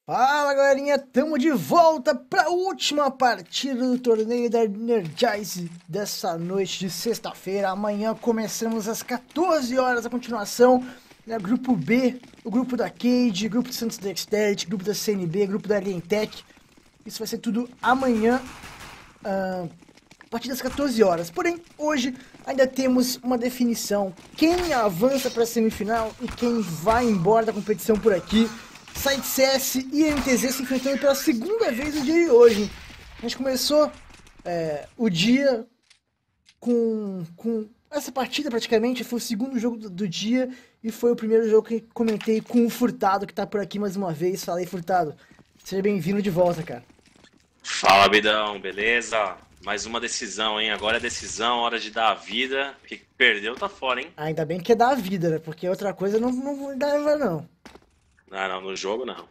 Fala galerinha, tamo de volta pra última partida do torneio da Energize dessa noite de sexta-feira. Amanhã começamos às 14 horas a continuação, né? Grupo B, o grupo da Cade, grupo do Santos Dexterity, grupo da CNB, grupo da Alientech. Isso vai ser tudo amanhã, a partir das 14 horas. Porém, hoje ainda temos uma definição. Quem avança pra semifinal e quem vai embora da competição por aqui. SciCS e NTZ se enfrentando pela segunda vez no dia de hoje. A gente começou o dia com essa partida praticamente, foi o segundo jogo do dia e foi o primeiro jogo que comentei com o Furtado, que tá por aqui mais uma vez. Fala aí, Furtado. Seja bem-vindo de volta, cara. Fala, Bidão, beleza? Mais uma decisão, hein? Agora é decisão, hora de dar a vida. Porque perdeu, tá fora, hein? Ainda bem que é da vida, né? Porque outra coisa não dava, não. Não, no jogo não.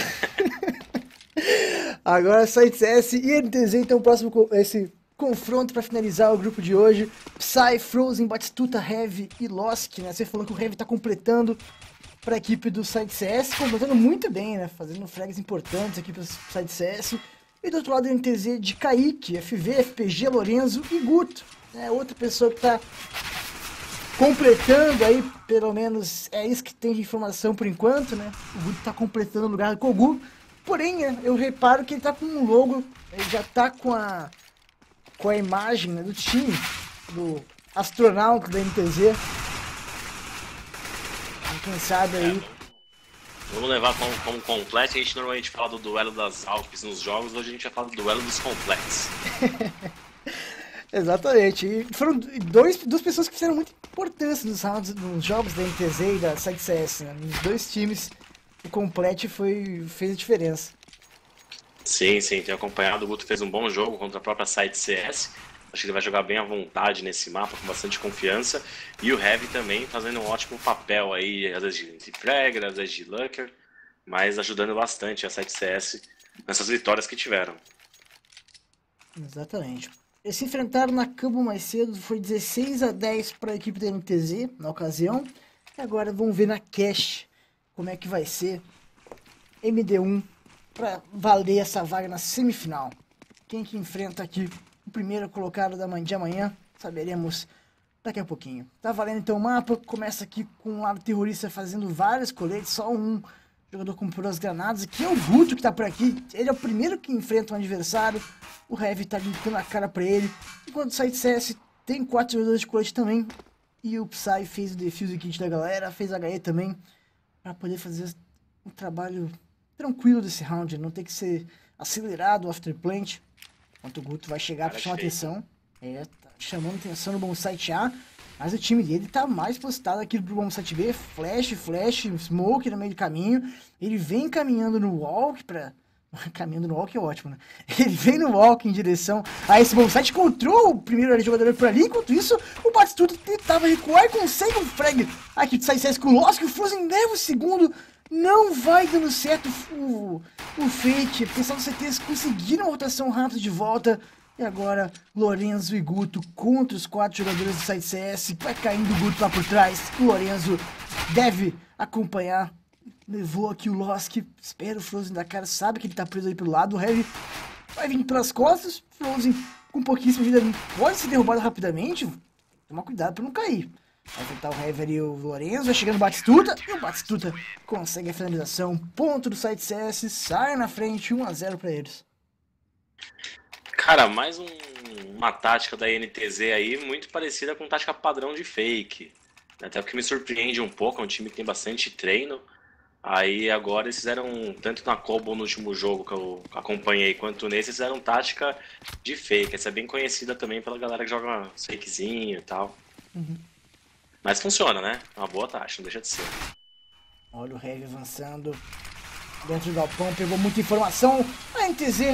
Agora SciCS e NTZ, então o próximo esse confronto para finalizar o grupo de hoje. Psy, Frozen, Batistuta, Heavy e Lost, né? Você falou que o Heavy tá completando para a equipe do SciCS, completando muito bem, né? Fazendo frags importantes aqui para o SciCS. E do outro lado o NTZ de Kaique, FV, FPG, Lorenzo e Guto, né? Outra pessoa que tá completando aí, pelo menos é isso que tem de informação por enquanto, né? O Guto tá completando o lugar do Kogu. Porém, né, eu reparo que ele tá com um logo, ele já tá com a imagem, né, do time, do astronauta da NTZ. Então, quem sabe É, aí. vamos levar como completo. A gente normalmente fala do duelo das Alpes nos jogos, hoje a gente vai falar do duelo dos completos. Exatamente. E foram duas pessoas que fizeram muita importância nos jogos da NTZ e da SciCS, né? Nos dois times, o complete fez a diferença. Sim, tenho acompanhado. O Guto fez um bom jogo contra a própria Site CS. Acho que ele vai jogar bem à vontade nesse mapa, com bastante confiança. E o Heavy também fazendo um ótimo papel aí, às vezes de Fragger, às vezes de Lurker, mas ajudando bastante a Site CS nessas vitórias que tiveram. Exatamente. Eles se enfrentaram na Campo mais cedo, foi 16-10 para a equipe da NTZ na ocasião. E agora vamos ver na Cash como é que vai ser MD1 para valer essa vaga na semifinal. Quem que enfrenta aqui o primeiro colocado de amanhã, saberemos daqui a pouquinho. Tá valendo então o mapa, começa aqui com um lado terrorista fazendo vários coletes, só um jogador comprou as granadas, que é o Guto que tá por aqui, ele é o primeiro que enfrenta um adversário, o Heavy tá limpando a cara pra ele, enquanto o SciCS tem 4 jogadores de colete também, e o Psy fez o defuse kit da galera, fez HE também, pra poder fazer um trabalho tranquilo desse round, não ter que ser acelerado o afterplant, enquanto o Guto vai chegar pra Cara chamar feio. atenção, tá chamando atenção no bom site A, mas o time dele tá mais postado aqui pro bom site B, flash, smoke no meio do caminho, ele vem caminhando no walk pra... Caminhando no walk é ótimo, né? Ele vem no walk em direção a esse bom site, encontrou o primeiro jogador por ali, enquanto isso o Batistuta tentava recuar e consegue um frag aqui de SciCS com o Lost, que o Frozen leva o segundo, não vai dando certo o fake, o pessoal do CTs conseguiram a rotação rápida de volta, e agora Lorenzo e Guto contra os 4 jogadores do SciCS, vai caindo o Guto lá por trás, o Lorenzo deve acompanhar. Levou aqui o Lost, espera o Frozen da cara, sabe que ele tá preso ali pelo lado. O Heavy vai vir pelas costas. Frozen com pouquíssima vida pode ser derrubado rapidamente. Toma cuidado pra não cair. Vai tentar o Heavy ali, o Lorenzo. Vai chegando o Batistuta. E o Batistuta consegue a finalização. Ponto do SciCS. Sai na frente. 1-0 pra eles. Cara, uma tática da NTZ aí muito parecida com tática padrão de fake. Até porque me surpreende um pouco, é um time que tem bastante treino. Aí agora eles fizeram, tanto na Cobble no último jogo que eu acompanhei, quanto nesse, eles fizeram tática de fake. Essa é bem conhecida também pela galera que joga fakezinho e tal. Mas funciona, né? É uma boa tática, não deixa de ser. Olha o Heavy avançando dentro do galpão. Pegou muita informação. A NTZ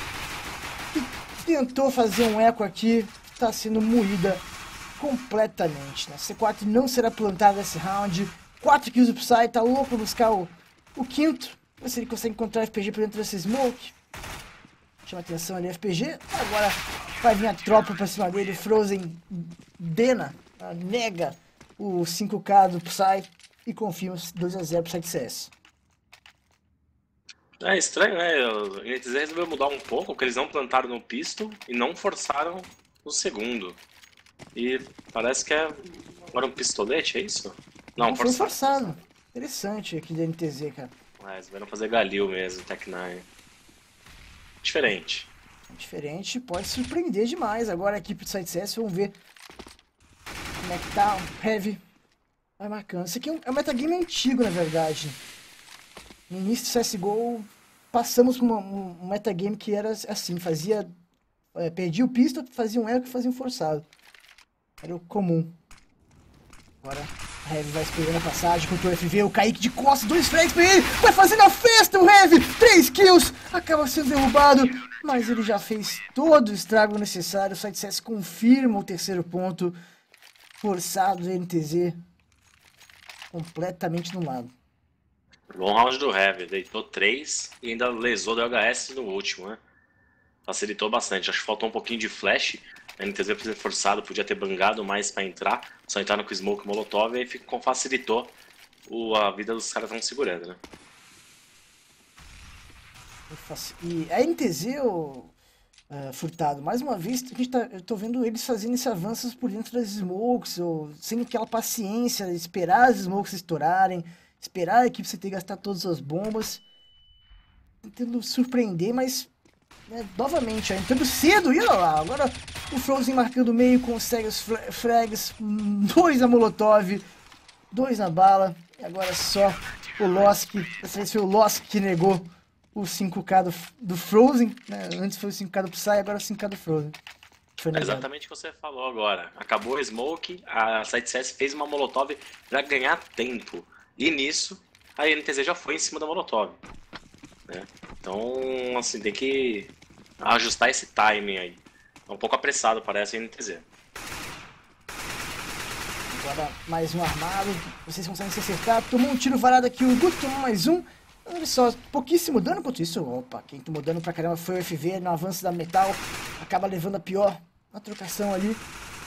tentou fazer um eco aqui. Está sendo moída completamente, né? C4 não será plantado nesse round. 4 kills do Psy, tá louco pra buscar o quinto. Ver se ele consegue encontrar o FPG por dentro desse smoke. Chama atenção ali, FPG. Agora vai vir a tropa pra cima dele. Frozen Dena nega o 5K do Psy e confirma 2-0 pro SciCS. É estranho, né? O NTZ resolveu mudar um pouco, porque eles não plantaram no pistol e não forçaram no segundo. E parece que é agora um pistolete, é isso? Não Não, foi forçaram, forçado. forçaram. Interessante aqui da NTZ, cara. É, eles vieram fazer Galil mesmo, Tech9. Diferente. Diferente, pode surpreender demais. Agora a equipe do Side CS, vamos ver como é que tá o Heavy. Vai marcando. Isso aqui é um metagame antigo, na verdade. No início do CSGO, passamos por um metagame que era assim, fazia... perdia o pistol, fazia um eco e fazia um forçado. Era o comum. Agora o Heavy vai esperando a passagem contra o FV, o Kaique de costas, 2 frags pra ele, vai fazendo a festa o Heavy, 3 kills, acaba sendo derrubado, mas ele já fez todo o estrago necessário, o Side CS confirma o terceiro ponto, forçado do NTZ, completamente no lado. Bom round do Heavy, deitou 3 e ainda lesou do LHS no último, né? Facilitou bastante, acho que faltou um pouquinho de flash, a NTZ podia ter forçado, podia ter bangado mais pra entrar, só entraram com Smoke e Molotov e aí facilitou a vida dos caras que estão segurando, né? E a NTZ, Furtado, mais uma vez, eu tô vendo eles fazendo esses avanços por dentro das smokes, ou sem aquela paciência, esperar as smokes estourarem, esperar a equipe CT gastar todas as bombas, tentando surpreender, mas novamente, entrando cedo, e olha lá, agora o Frozen marcando o meio, consegue os frags, 2 na Molotov, 2 na bala, e agora só o Losk, dessa vez foi o Losk que negou o 5k do Frozen, né? Antes foi o 5k do Psy, agora é o 5k do Frozen. É exatamente o que você falou agora. Acabou o Smoke, a Side CS fez uma Molotov pra ganhar tempo. E nisso, a NTZ já foi em cima da Molotov. Né? Então, assim, tem que ajustar esse timing aí. É um pouco apressado, parece, a NTZ. Agora mais um armado, vocês conseguem se acertar, tomou um tiro varado aqui, o Guto tomou mais um. Olha só, pouquíssimo dano enquanto isso. Opa, quem tomou dano pra caramba foi o FV no avanço da Metal. Acaba levando a pior na trocação ali.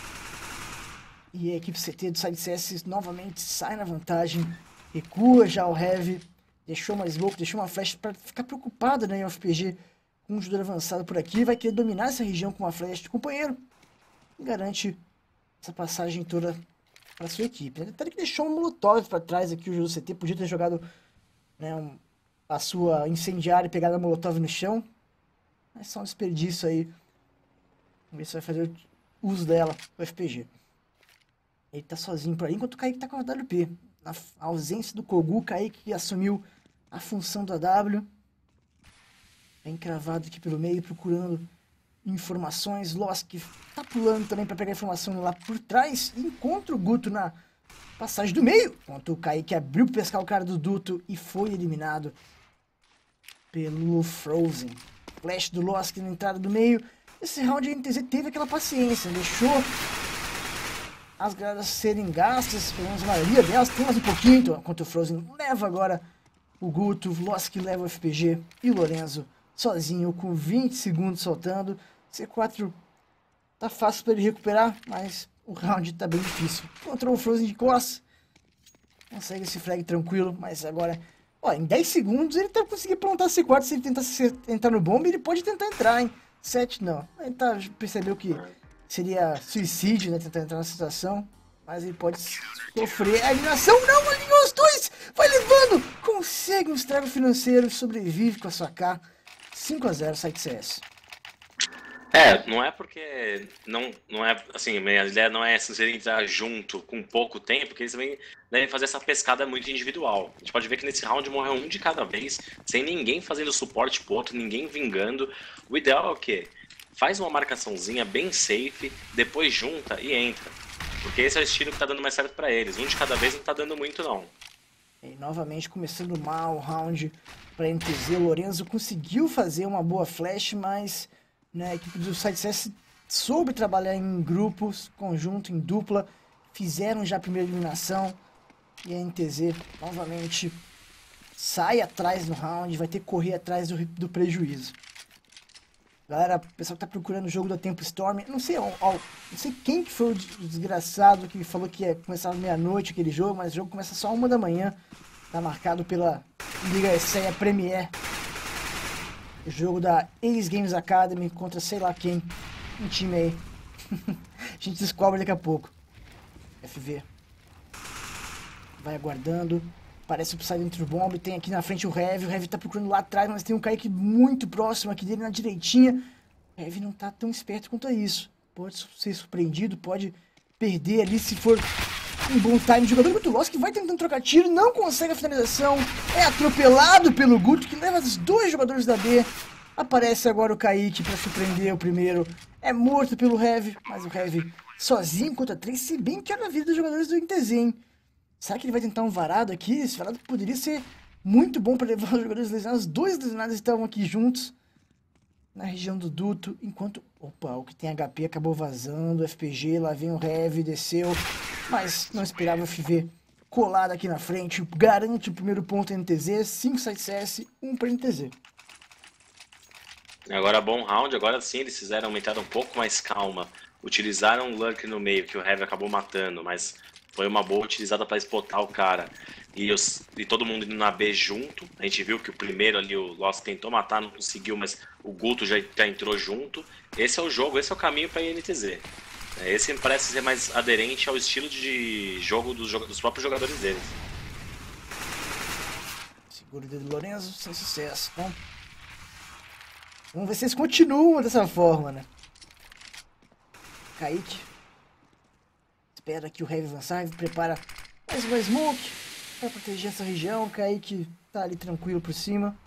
E a equipe CT do Side CS novamente sai na vantagem. Recua já o Heavy. Deixou uma smoke, deixou uma flash pra ficar preocupado, né, em FPG. Com um jogador avançado por aqui. Vai querer dominar essa região com uma flash de companheiro. E garante essa passagem toda para sua equipe. Até que deixou um molotov pra trás aqui. O jogo CT podia ter jogado, né, a sua incendiária e pegar a molotov no chão. Mas só um desperdício aí. Vamos ver se vai fazer uso dela, o FPG. Ele tá sozinho por aí, enquanto o Kaique tá com a WP. Na ausência do Kogu, o Kaique assumiu a função do AW. É encravado aqui pelo meio, procurando informações. Losk tá pulando também para pegar informação lá por trás. E encontra o Guto na passagem do meio. Enquanto o Kaique abriu para pescar o cara do Duto e foi eliminado pelo Frozen. Flash do Losk na entrada do meio. Esse round a NTZ teve aquela paciência, deixou as granadas serem gastas, pelo menos a maioria delas, tem mais um pouquinho, então, enquanto o Frozen leva agora o Guto, o Losk leva o FPG e o Lorenzo sozinho com 20 segundos soltando. C4 tá fácil para ele recuperar, mas o round tá bem difícil. Encontrou o Frozen de costas, consegue esse frag tranquilo, mas agora, ó, em 10 segundos ele tá conseguindo plantar C4. Se ele tentar entrar no bomba, ele pode tentar entrar, hein? 7 não, ele percebeu que seria suicídio, né, tentar entrar na situação, mas ele pode sofrer a eliminação. Não, alinhou os dois, vai levando, consegue um estrago financeiro, sobrevive com a sua K. 5-0 Side CS. Não é porque não é assim, a ideia não é se entrar junto com pouco tempo, porque eles também devem fazer essa pescada muito individual. A gente pode ver que nesse round morreu um de cada vez, sem ninguém fazendo suporte pro outro, ninguém vingando. O ideal é o quê? Faz uma marcaçãozinha bem safe, depois junta e entra. Porque esse é o estilo que tá dando mais certo pra eles. Um de cada vez não tá dando muito, não. E novamente começando mal o round pra NTZ. O Lorenzo conseguiu fazer uma boa flash, mas, né, a equipe do Side CS soube trabalhar em grupos, conjunto, em dupla. Fizeram já a primeira eliminação. E a NTZ novamente sai atrás no round, vai ter que correr atrás do prejuízo. Galera, o pessoal que tá procurando o jogo da Tempo Storm, não sei quem que foi o desgraçado que falou que ia começar meia-noite aquele jogo, mas o jogo começa só 1 da manhã. Tá marcado pela Liga ESEA Premier O jogo da Ace Games Academy contra sei lá quem. Um time aí. A gente descobre daqui a pouco. FV. Vai aguardando. Parece o Psy dentro do bomb. Tem aqui na frente o Heavy. O Heavy tá procurando lá atrás, mas tem um Kaique muito próximo aqui dele na direitinha. O Heavy não tá tão esperto quanto a isso. Pode ser surpreendido, pode perder ali se for um bom time. O jogador muito lost que vai tentando trocar tiro, não consegue a finalização. É atropelado pelo Guto, que leva os dois jogadores da B. Aparece agora o Kaique para surpreender o primeiro. É morto pelo Heavy, mas o Heavy sozinho contra 3, se bem que é na vida dos jogadores do NTZ, hein? Será que ele vai tentar um varado aqui? Esse varado poderia ser muito bom para levar os jogadores lesionados. Os dois lesionados estavam aqui juntos na região do duto, enquanto... Opa, o que tem HP acabou vazando, FPG, lá vem o Heavy, desceu, mas não esperava o FV colado aqui na frente, garante o primeiro ponto NTZ, 5 side CS, 1 para NTZ. Agora bom round, agora sim eles fizeram aumentar um pouco mais calma, utilizaram um lurk no meio que o Heavy acabou matando, mas foi uma boa utilizada para spotar o cara. E todo mundo indo na B junto. A gente viu que o primeiro ali, o Lost tentou matar, não conseguiu, mas o Guto já entrou junto. Esse é o jogo, esse é o caminho para a INTZ. Esse parece ser mais aderente ao estilo de jogo dos próprios jogadores deles. Segura o dedo do Lorenzo, sem sucesso. Bom, vamos ver se eles continuam dessa forma, né? Kaique. Espera que o Heavy avançar, Heavy prepara mais uma smoke para proteger essa região. O Kaique tá ali tranquilo por cima.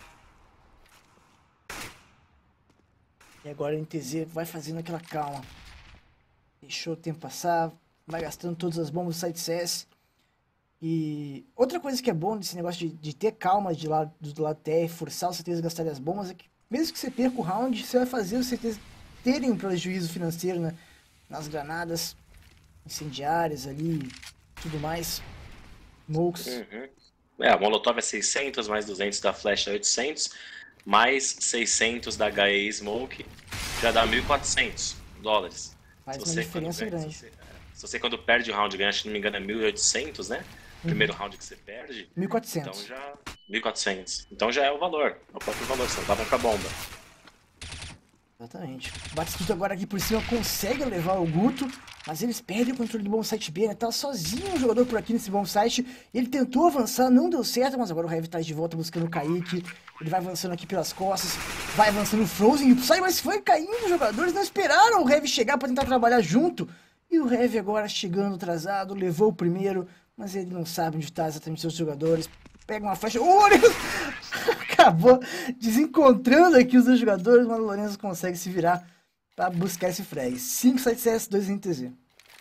E agora o NTZ vai fazendo aquela calma. Deixou o tempo passar, vai gastando todas as bombas do site CS. E outra coisa que é bom desse negócio de ter calma do lado TR, forçar os CTs a gastarem as bombas, é que mesmo que você perca o round, você vai fazer os CTs terem um prejuízo financeiro, né? Nas granadas incendiárias ali, tudo mais. Smokes. A Molotov é 600, mais 200 da Flash é 800, mais 600 da HE Smoke, já dá $1.400. Faz uma diferença grande. Se você quando perde o round ganha, se não me engano é 1.800, né? Primeiro round que você perde. 1.400. Então já... 1.400. Então já é o valor, é o próprio valor, você não tava pra bomba. Exatamente. O Batistuta agora aqui por cima consegue levar o Guto, mas eles perdem o controle do bom site B, né? Tá sozinho o jogador por aqui nesse bom site. Ele tentou avançar, não deu certo, mas agora o Heavy tá de volta buscando o Kaique. Ele vai avançando aqui pelas costas, vai avançando o Frozen, sai, mas foi caindo os jogadores, não esperaram o Heavy chegar pra tentar trabalhar junto. E o Heavy agora chegando atrasado, levou o primeiro, mas ele não sabe onde tá exatamente seus jogadores. Pega uma flecha, o Lourenço acabou desencontrando aqui os dois jogadores, mas o Lourenço consegue se virar para buscar esse frag. 5 side CS, 2 NTZ.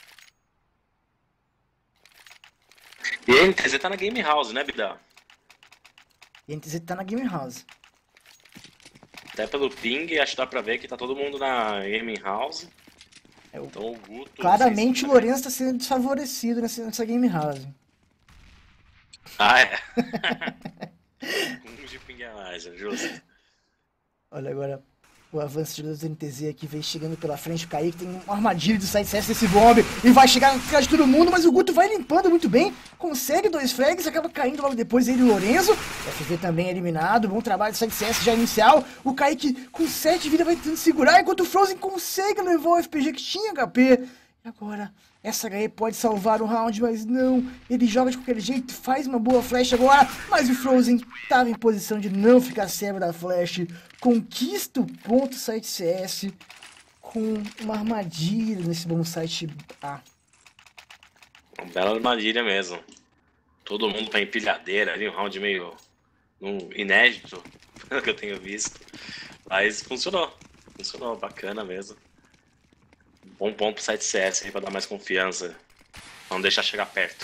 E a NTZ tá na Game House, né, Bidal? E a NTZ tá na Game House. Até pelo ping, acho que dá pra ver que tá todo mundo na Game House. Então o Guto... Claramente o Lourenço tá sendo desfavorecido nessa Game House. Ah, é? Um de ping a mais, é justo. Olha agora o avanço do NTZ aqui, vem chegando pela frente. O Kaique tem uma armadilha do side CS desse bomb e vai chegar na cara de todo mundo, mas o Guto vai limpando muito bem, consegue 2 frags, acaba caindo logo depois ele e o Lorenzo. O FV também é eliminado, bom trabalho do side CS já inicial. O Kaique com 7 de vida vai tentando segurar, enquanto o Frozen consegue levar o FPG que tinha HP. E agora, essa HE pode salvar o round, mas não. Ele joga de qualquer jeito, faz uma boa flash agora, mas o Frozen estava em posição de não ficar cego da flash. Conquista o ponto site CS com uma armadilha nesse bom site A. Uma bela armadilha mesmo. Todo mundo pra empilhadeira ali, um round meio inédito, pelo que eu tenho visto. Mas funcionou, bacana mesmo. Bom ponto pro site CS aí pra dar mais confiança. Não deixar chegar perto.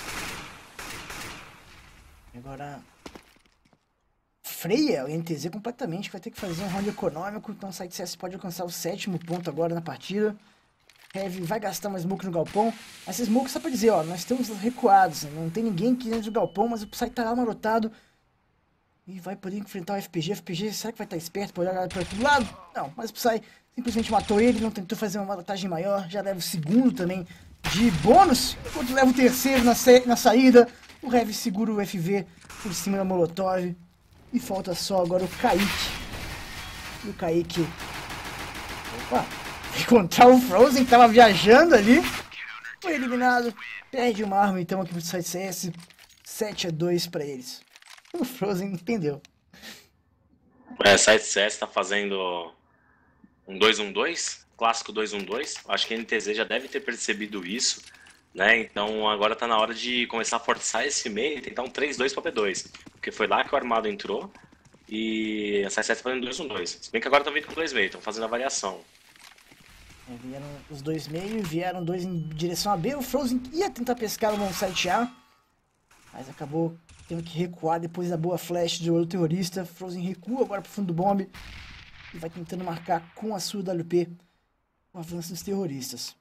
Agora freia o NTZ completamente, vai ter que fazer um round econômico, então o site CS pode alcançar o 7º ponto agora na partida. Heavy vai gastar uma smoke no galpão. Essa smoke só pra dizer, ó, nós estamos recuados, não tem ninguém aqui dentro do galpão, mas o Psy tá lá marotado. E vai poder enfrentar o FPG. FPG, será que vai estar esperto? Pode olhar para outro lado? Não, mas o Psy simplesmente matou ele, não tentou fazer uma marotagem maior. Já leva o 2º também de bônus, enquanto leva o 3º na saída. O Heavy segura o FV por cima da Molotov. E falta só agora o Kaique. E o Kaique... Opa! Encontrar o Frozen, que tava viajando ali. Foi eliminado. Perde uma arma, então, aqui pro site CS. 7-2 pra eles. O Frozen entendeu. Site CS tá fazendo um 2-1-2, clássico 2-1-2. Acho que a NTZ já deve ter percebido isso, né? Então agora tá na hora de começar a forçar esse meio e tentar um 3-2 para P2. Porque foi lá que o Armado entrou e a Site CS tá fazendo 2-1-2. Se bem que agora estão vindo com 2 meio, estão fazendo a variação. Vieram os 2 meio, vieram 2 em direção a B. O Frozen ia tentar pescar o site A, mas acabou tendo que recuar depois da boa flash do outro terrorista. Frozen recua agora pro fundo do bombe e vai tentando marcar com a sua WP o avanço dos terroristas.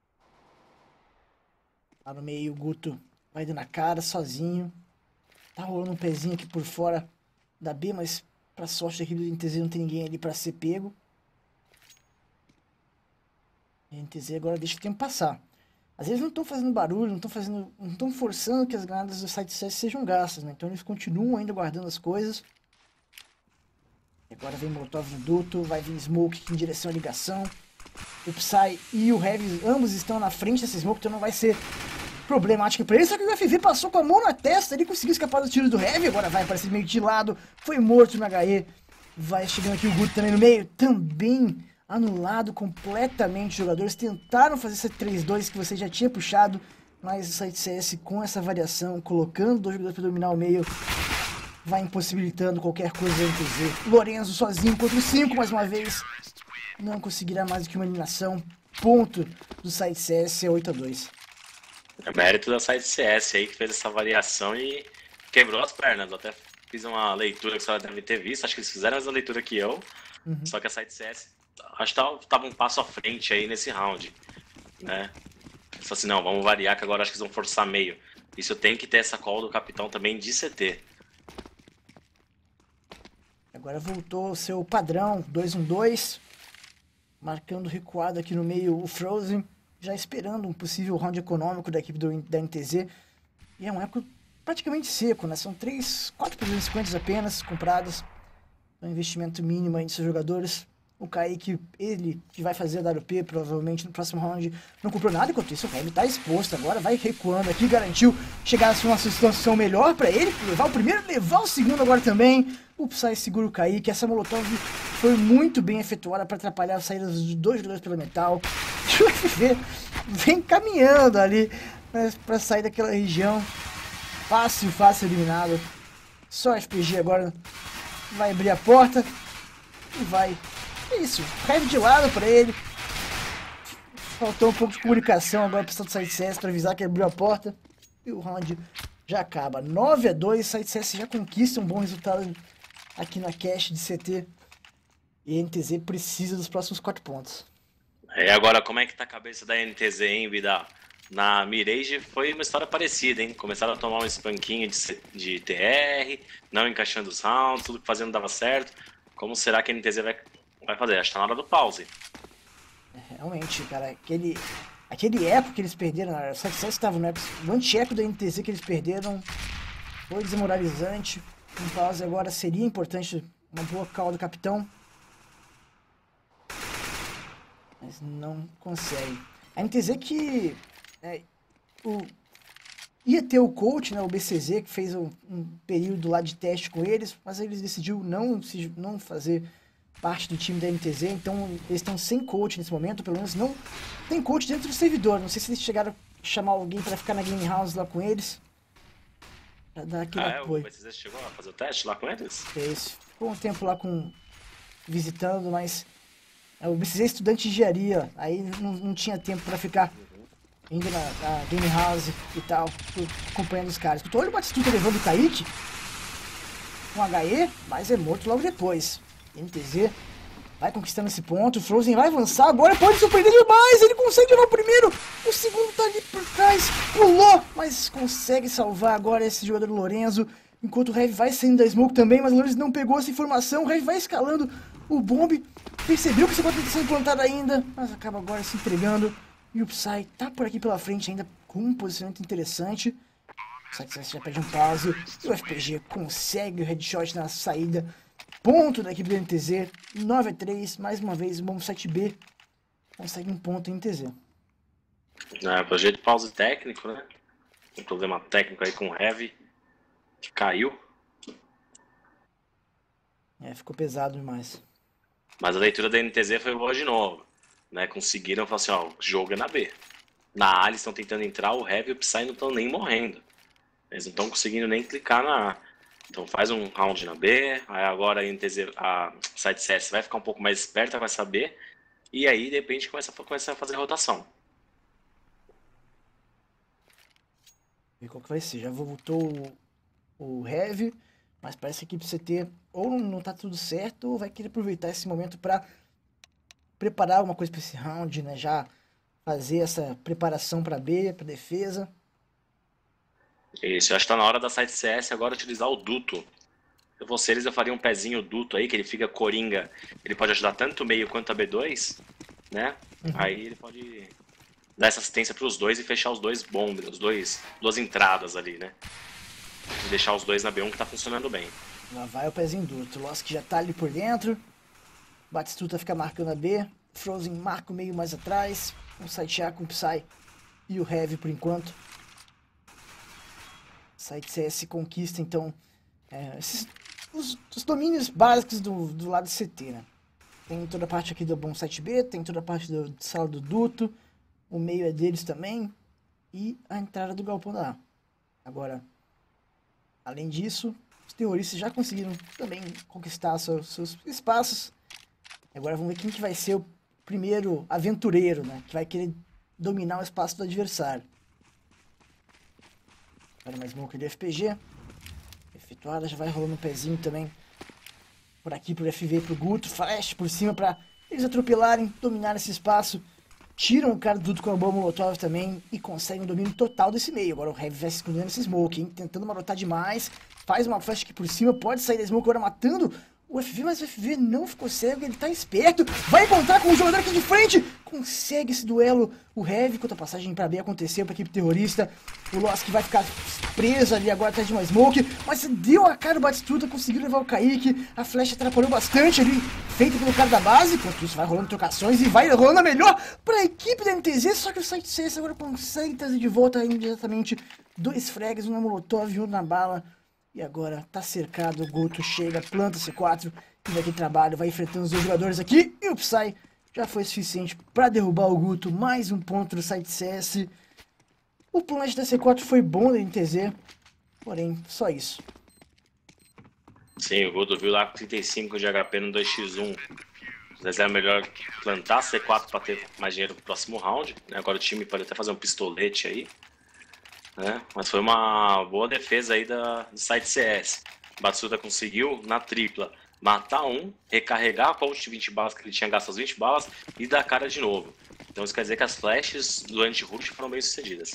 Lá no meio, o Guto vai dando a cara sozinho. Tá rolando um pezinho aqui por fora da B, mas pra sorte da equipe do NTZ não tem ninguém ali pra ser pego. A NTZ agora deixa o tempo passar. Às vezes não estão fazendo barulho, não estão forçando que as granadas do site CS sejam gastas, né? Então eles continuam ainda guardando as coisas. E agora vem Molotov no duto, vai vir Smoke em direção à ligação. O Psy e o Heavy, ambos estão na frente dessa Smoke, então não vai ser problemático pra ele. Só que o FV passou com a mão na testa, ele conseguiu escapar do tiro do Heavy, agora vai aparecer meio de lado, foi morto no HE. Vai chegando aqui o Guto também no meio, também anulado completamente. Os jogadores tentaram fazer esse 3-2 que você já tinha puxado, mas o site CS com essa variação, colocando 2 jogadores para dominar o meio, vai impossibilitando qualquer coisa do NTZ. Lorenzo sozinho contra o 5, mais uma vez, não conseguirá mais do que uma eliminação. Ponto do site CS é 8-2. É mérito da site CS aí que fez essa variação e quebrou as pernas. Eu até fiz uma leitura que você deve ter visto, acho que eles fizeram essa leitura que eu, só que a site CS acho que tava um passo à frente aí nesse round, né? Só assim, não, vamos variar que agora acho que eles vão forçar meio. Isso tem que ter essa call do capitão também de CT. Agora voltou o seu padrão, 2-1-2, marcando recuado aqui no meio o Frozen, já esperando um possível round econômico da equipe da NTZ. E é um eco praticamente seco, né? São 4,50 apenas compradas, um investimento mínimo aí de seus jogadores. O Kaique, ele que vai fazer a WP provavelmente no próximo round, não comprou nada. Enquanto isso, o Kaique tá exposto agora, vai recuando aqui, garantiu chegar a uma situação melhor pra ele, levar o primeiro, levar o segundo agora também. O Psy segura o Kaique, essa Molotov foi muito bem efetuada para atrapalhar a saída dos 2 jogadores pela metal. E o FV vem caminhando ali pra sair daquela região, fácil eliminado. Só a FPG agora vai abrir a porta e vai... É isso, cai de lado pra ele. Faltou um pouco de comunicação agora pro site CS pra avisar que abriu a porta. E o round já acaba. 9-2, site CS já conquista um bom resultado aqui na cache de CT. E a NTZ precisa dos próximos 4 pontos. E agora, como é que tá a cabeça da NTZ, hein, Vida? Na Mirage foi uma história parecida, hein? Começaram a tomar um espanquinho de TR, não encaixando os rounds, tudo que fazia não dava certo. Como será que a NTZ vai fazer? Acho que tá na hora do pause. Realmente, cara, aquele eco que eles perderam, o Success estava no eco, o anti-eco da NTZ que eles perderam foi desmoralizante. Um pause agora seria importante, uma boa call do capitão, mas não consegue. A NTZ que ia ter o coach, né, o BCZ, que fez um período lá de teste com eles, mas eles decidiu não fazer parte do time da NTZ, então eles estão sem coach nesse momento, pelo menos não tem coach dentro do servidor. Não sei se eles chegaram a chamar alguém para ficar na game house lá com eles, pra dar aquele apoio. O BCZ chegou a fazer o teste lá com eles? Isso. Ficou um tempo lá visitando, mas o BCZ é estudante de engenharia, aí não tinha tempo para ficar indo na game house e tal, acompanhando os caras. Olha o Batistuta levando o Kaique com HE, mas é morto logo depois. NTZ vai conquistando esse ponto, o Frozen vai avançar, agora pode surpreender demais, ele consegue levar o primeiro, o segundo tá ali por trás, pulou, mas consegue salvar agora esse jogador Lorenzo, enquanto o Heavy vai saindo da Smoke também, mas o Lorenzo não pegou essa informação, o Heavy vai escalando o bombe, percebeu que você pode estar sendo plantado ainda, mas acaba agora se entregando, e o Psy tá por aqui pela frente ainda com um posicionamento interessante. O Psy já pede um pause, e o FPG consegue o headshot na saída Ponto da equipe da NTZ, 9-3, mais uma vez o bom site B consegue um ponto em NTZ. Pelo jeito, pause técnico, né? Um problema técnico aí com o Heavy, que caiu. Ficou pesado demais. Mas a leitura da NTZ foi boa de novo, né? Conseguiram falar assim, ó, o jogo é na B. Na A eles estão tentando entrar, o Heavy e o Psy não estão nem morrendo. Eles não estão conseguindo nem clicar na A. Então faz um round na B, aí agora a NTZ, a Side CS vai ficar um pouco mais esperta, vai saber, e aí de repente começa a fazer rotação. Ver qual que vai ser. Já voltou o Heavy, mas parece que a equipe CT ou não tá tudo certo, ou vai querer aproveitar esse momento para preparar alguma coisa para esse round, né? Já fazer essa preparação para B, para defesa. Isso, eu acho que tá na hora da Side CS agora utilizar o Duto. Se eu fosse eles, eu faria um pezinho Duto aí, que ele fica coringa. Ele pode ajudar tanto o meio quanto a B2, né? Aí ele pode dar essa assistência pros dois e fechar os dois bombes, duas entradas ali, né? E deixar os dois na B1 que tá funcionando bem. Lá vai o pezinho duro. O Lost já tá ali por dentro. Batistuta fica marcando a B. Frozen marca o meio mais atrás. O Site A com o Psy e o Heavy por enquanto. Site CS conquista então os domínios básicos do lado CT, né? Tem toda a parte aqui do bom site B, tem toda a parte do sala do duto, o meio é deles também e a entrada do galpão da A. Agora, além disso, os terroristas já conseguiram também conquistar seus espaços. Agora vamos ver quem que vai ser o primeiro aventureiro, né? Que vai querer dominar o espaço do adversário. Agora mais smoke de FPG. Efetuada, já vai rolando um pezinho também. Por aqui pro FV e pro Guto. Flash por cima pra eles atropelarem, dominar esse espaço. Tiram o cara do Duto com a bomba Molotov também e conseguem um domínio total desse meio. Agora o Heavy vai se escondendo nesse smoke, hein? Tentando marotar demais. Faz uma flash aqui por cima, pode sair da smoke agora matando o FV, mas o FV não ficou cego, ele tá esperto. Vai encontrar com o jogador aqui de frente. Consegue esse duelo. O Heavy, enquanto a passagem pra B aconteceu pra equipe terrorista. O Lost vai ficar preso ali agora atrás de uma smoke. Mas deu a cara do Batistuta, conseguiu levar o Kaique. A flecha atrapalhou bastante ali, feita pelo cara da base. Enquanto isso vai rolando trocações e vai rolando a melhor pra equipe da NTZ. Só que o Site CS agora consegue trazer de volta imediatamente 2 frags, um na Molotov e um na bala. E agora tá cercado, o Guto chega, planta C4 e vai ter trabalho, vai enfrentando os dois jogadores aqui. E o Psy já foi suficiente para derrubar o Guto. Mais um ponto do Site CS. O plant da C4 foi bom da NTZ, porém, só isso. Sim, o Guto viu lá com 35 de HP no 2x1. Às vezes é melhor plantar C4 para ter mais dinheiro pro próximo round. Agora o time pode até fazer um pistolete aí. Mas foi uma boa defesa aí do Site CS. Batistuta conseguiu, na tripla, matar um, recarregar a colt de 20 balas, que ele tinha gasto as 20 balas, e dar cara de novo. Então isso quer dizer que as flashes do anti-rush foram bem sucedidas.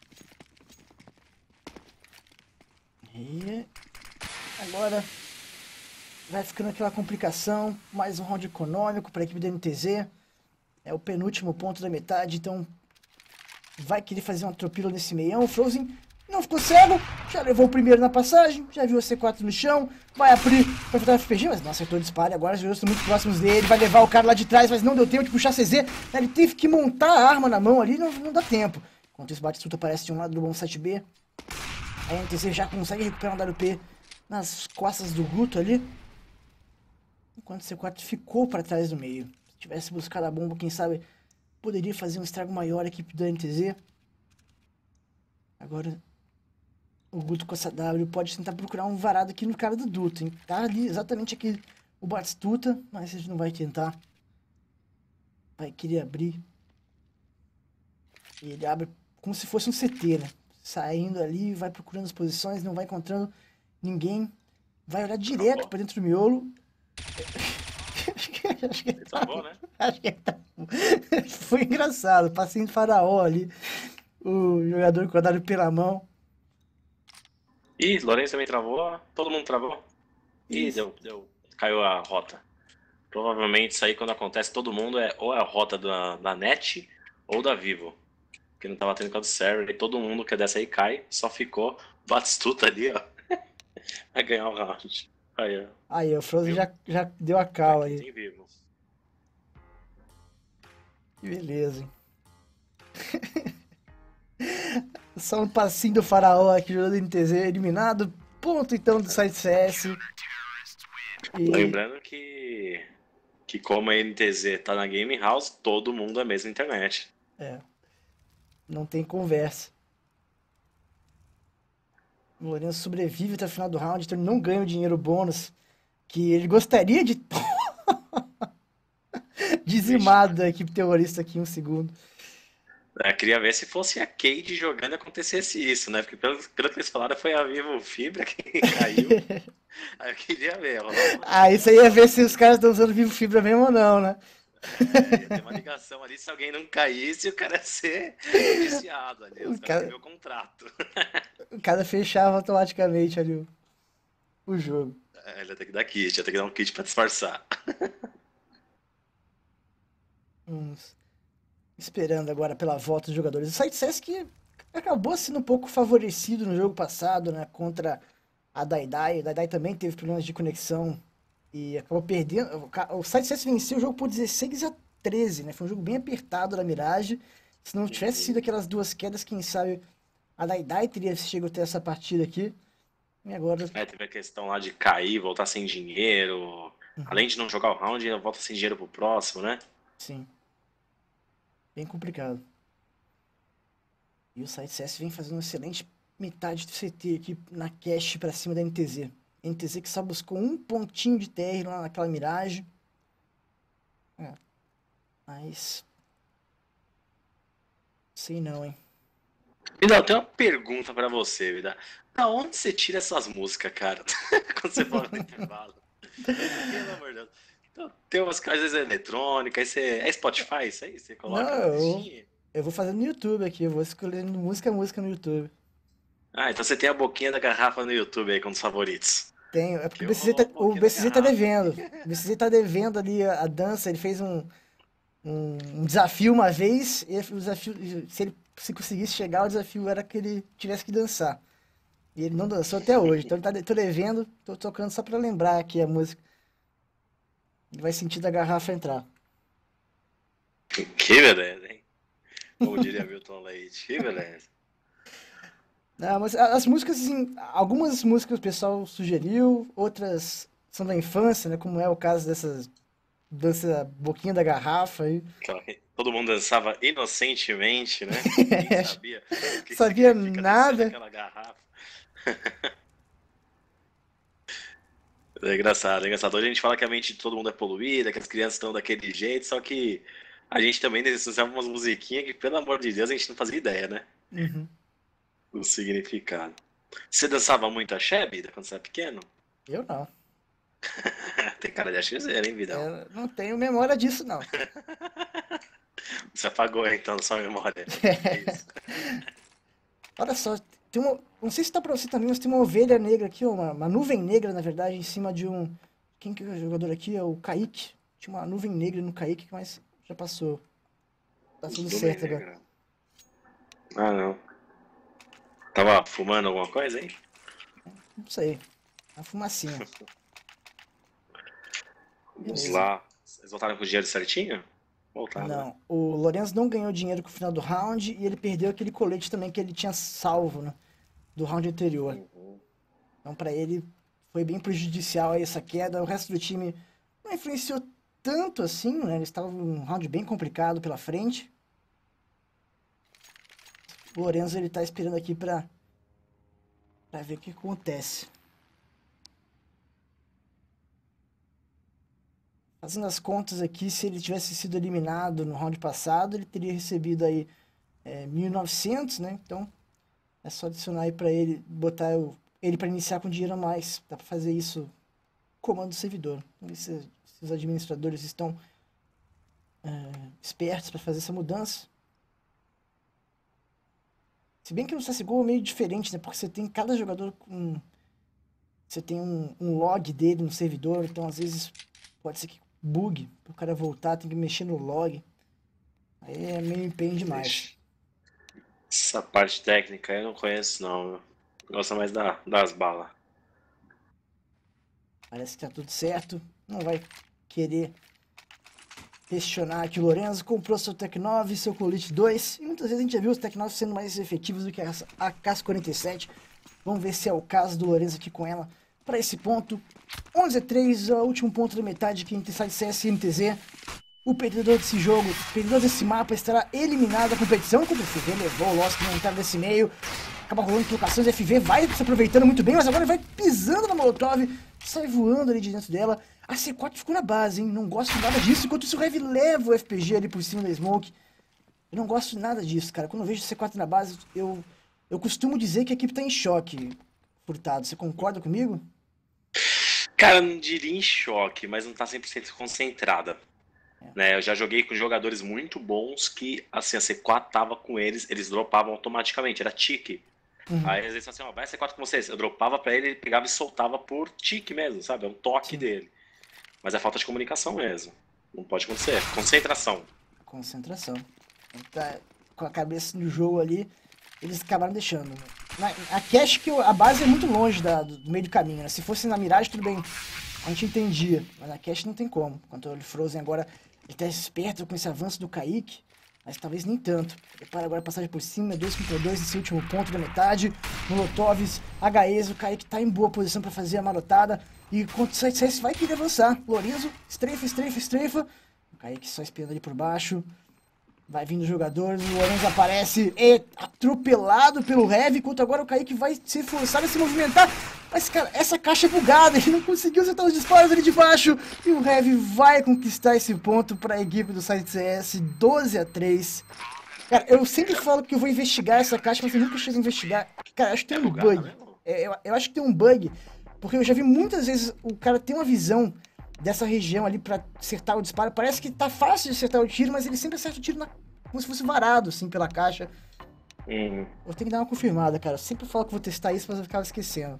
E agora vai ficando aquela complicação, mais um round econômico para a equipe da NTZ. É o penúltimo ponto da metade, então vai querer fazer um atropelo nesse meião. O Frozen não ficou cego, já levou o primeiro na passagem, já viu o C4 no chão, vai abrir para enfrentar o FPG, mas não acertou o disparo. Agora os jogadores estão muito próximos dele, vai levar o cara lá de trás, mas não deu tempo de puxar CZ. Ele teve que montar a arma na mão ali, não dá tempo. Enquanto esse Batistuta aparece de um lado do bom 7B, a NTZ já consegue recuperar um WP nas costas do Guto ali. Enquanto o C4 ficou para trás do meio. Se tivesse buscado a bomba, quem sabe poderia fazer um estrago maior a equipe da NTZ. Agora o Guto com essa W pode tentar procurar um varado aqui no cara do Duto, hein? Tá ali exatamente aqui o Batistuta, mas a gente não vai tentar. Vai querer abrir. E ele abre como se fosse um CT, né? Saindo ali, vai procurando as posições, não vai encontrando ninguém. Vai olhar direto pra dentro do miolo. Acho que Tá bom, né? Acho que tá... Foi engraçado, passinho de faraó ali. O jogador com a W pela mão. Ih, Lourenço também travou, todo mundo travou. Ih, caiu a rota. Provavelmente isso aí quando acontece todo mundo ou é a rota da NET ou da Vivo. Que não tava tendo com a do server, e todo mundo que é dessa aí cai, só ficou Batistuta ali, ó. Vai ganhar o round. Aí, ó. Aí, o Frozen Viu? já deu a Tá cal aqui, aí. tem vivo. Que beleza, hein? Só um passinho do faraó aqui, jogando NTZ, eliminado. Ponto então do site CS. E Lembrando que como a NTZ tá na Game House, todo mundo é a mesma internet. é, não tem conversa. O Lourenço sobrevive até o final do round, então ele não ganha o dinheiro bônus que ele gostaria de Vixe. dizimado da equipe terrorista aqui em um segundo. Queria ver se fosse a Cade jogando e acontecesse isso, né? Porque pelo que eles falaram foi a Vivo Fibra que caiu. Aí eu queria ver, rolar uma Ah, isso aí é ver se ligação os ali. caras estão usando Vivo Fibra mesmo ou não, né? Ia ter uma ligação ali, se alguém não caísse, o cara ia ser indiciado ali. O Os caras iam cara, ver o contrato. o cara fechava automaticamente ali o jogo. Ele ia ter que dar kit, ia ter que dar um kit pra disfarçar. Uns- Esperando agora pela volta dos jogadores. O site CS que acabou sendo um pouco favorecido no jogo passado, né? Contra a Daidai. A Daidai também teve problemas de conexão e acabou perdendo. O site CS venceu o jogo por 16-13, né? Foi um jogo bem apertado da Mirage. Se não tivesse sido Uhum. aquelas duas quedas, quem sabe a Daidai teria chegado até essa partida aqui. E agora. Aí teve a questão lá de cair, voltar sem dinheiro. Uhum, Além de não jogar o round, ainda volta sem dinheiro pro próximo, né? sim, bem complicado. E o site CS vem fazendo uma excelente metade do CT aqui na cash pra cima da NTZ. NTZ que só buscou um pontinho de TR lá naquela miragem. É, mas. Sei não, hein? Vidal, eu tenho uma pergunta pra você, Vidal. Da onde você tira essas músicas, cara? Quando você fala no intervalo. Pelo amor de Deus. Então, tem umas coisas eletrônicas, aí você... é Spotify isso aí? Você Não, coloca na listinha? eu vou fazendo no YouTube aqui. Eu vou escolhendo música a música no YouTube. Ah, então você tem a boquinha da garrafa no YouTube aí com os favoritos. Tenho. É porque Que eu rolou a O boquinha da BCZ tá garrafa devendo. aqui. O BCZ tá devendo ali a dança. Ele fez um desafio uma vez. E o desafio, se ele se conseguisse chegar, o desafio era que ele tivesse que dançar. E ele não dançou até hoje. Então ele tá, tô devendo, tô tocando só pra lembrar aqui a música. Ele vai sentir da garrafa entrar. Que beleza, hein? Como diria Milton Leite. Que beleza. Ah, mas as músicas, assim, algumas músicas o pessoal sugeriu, outras são da infância, né? Como é o caso dessas dança Boquinha da Garrafa aí. Todo mundo dançava inocentemente, né? Ninguém sabia o que que Sabia significa descer nada. naquela garrafa. É engraçado, é engraçado. Hoje a gente fala que a mente de todo mundo é poluída, que as crianças estão daquele jeito, só que a gente também usava umas musiquinhas que, pelo amor de Deus, a gente não fazia ideia, né? Uhum. Do significado. Você dançava muito axé, Bida, quando você era pequeno? Eu não. Tem cara de axézeiro, hein, Vidão? Eu não tenho memória disso, não. Você apagou então sua memória. É isso. Olha só, tem uma. Não sei se tá pra você também, mas tem uma ovelha negra aqui, ó, uma nuvem negra, na verdade, em cima de um. Quem que é o jogador aqui? É o Kaique. Tinha uma nuvem negra no Kaique, mas já passou. Tá tudo Nuvem certo agora. negra. Ah, não. Tava fumando alguma coisa, hein? Não sei. Uma fumacinha. Vamos Beleza. lá. Vocês voltaram com o dinheiro certinho? Voltaram, né? Não, o Lorenzo não ganhou dinheiro com o final do round e ele perdeu aquele colete também que ele tinha salvo, né, do round anterior. Uhum. Então pra ele foi bem prejudicial aí essa queda. O resto do time não influenciou tanto assim, né? Eles estavam um round bem complicado pela frente. O Lorenzo ele tá esperando aqui pra ver o que acontece. Fazendo as contas aqui, se ele tivesse sido eliminado no round passado, ele teria recebido aí 1.900, né? Então é só adicionar aí pra ele, botar ele pra iniciar com dinheiro a mais. Dá pra fazer isso comando do servidor. Vamos ver se os administradores estão espertos pra fazer essa mudança. Se bem que no CSGO é meio diferente, né? Porque você tem cada jogador com. Você tem um log dele no servidor, então às vezes pode ser que bugue. Para o cara voltar, tem que mexer no log. Aí é meio empenho demais. Ixi, essa parte técnica eu não conheço, não. Gosto mais das balas. Parece que tá tudo certo. Não vai querer questionar que o Lorenzo comprou seu Tec 9, seu Colite 2. E muitas vezes a gente já viu os Tec 9 sendo mais efetivos do que a AK-47. Vamos ver se é o caso do Lorenzo aqui com ela. Para esse ponto, 11-3, o último ponto da metade aqui entre CS e NTZ. O perdedor desse jogo, o perdedor desse mapa estará eliminado da competição. Quando o FV levou o Lost na entrada desse meio. Acaba rolando trocações, o FV vai se aproveitando muito bem, mas agora ele vai pisando na Molotov. Sai voando ali de dentro dela. A C4 ficou na base, hein? Não gosto nada disso. Enquanto isso, o Heavy leva o FPG ali por cima da Smoke. Eu não gosto nada disso, cara. Quando eu vejo C4 na base, eu costumo dizer que a equipe tá em choque, Furtado. Você concorda comigo? Cara, não diria em choque, mas não tá 100% concentrada. Né? Eu já joguei com jogadores muito bons que, assim, a C4 tava com eles dropavam automaticamente, era tique. Aí às vezes assim, ó, vai a C4 com vocês. Eu dropava pra ele pegava e soltava por tique mesmo, sabe? É um toque dele. Mas é falta de comunicação mesmo. Não pode acontecer. Concentração. Concentração. Ele tá com a cabeça no jogo ali, eles acabaram deixando. A Cash, que a base é muito longe do meio do caminho, né? Se fosse na Mirage, tudo bem, a gente entendia. Mas na Cash não tem como. Enquanto o Frozen agora, ele tá esperto com esse avanço do Kaique. Mas talvez nem tanto. Prepara agora a passagem por cima, 2 contra 2 nesse último ponto da metade. Molotovs, HEs, o Kaique tá em boa posição para fazer a marotada. E contra o CS vai querer avançar. Lorenzo, estreifa. O Kaique só espiando ali por baixo. Vai vindo o jogador, o Lorenzo aparece, é atropelado pelo Heavy, enquanto agora o Kaique vai ser forçado a se movimentar. Mas, cara, essa caixa é bugada, ele não conseguiu acertar os disparos ali de baixo. E o Heavy vai conquistar esse ponto para a equipe do Site CS, 12-3. Cara, eu sempre falo que eu vou investigar essa caixa, mas eu nunca chego a investigar. Cara, acho que tem um bug. Eu acho que tem um bug, porque eu já vi muitas vezes o cara ter uma visão dessa região ali pra acertar o disparo. Parece que tá fácil de acertar o tiro, mas ele sempre acerta o tiro como se fosse varado, assim, pela caixa. Eu tenho que dar uma confirmada, cara. Eu sempre falo que vou testar isso, mas eu ficava esquecendo.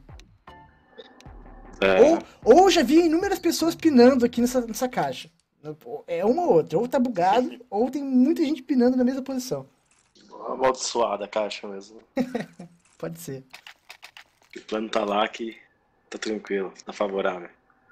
Ou já vi inúmeras pessoas pinando aqui nessa caixa. É uma ou outra. Ou tá bugado, ou tem muita gente pinando na mesma posição. Amaldiçoada a caixa mesmo. Pode ser. O plano tá lá que tá tranquilo, tá favorável.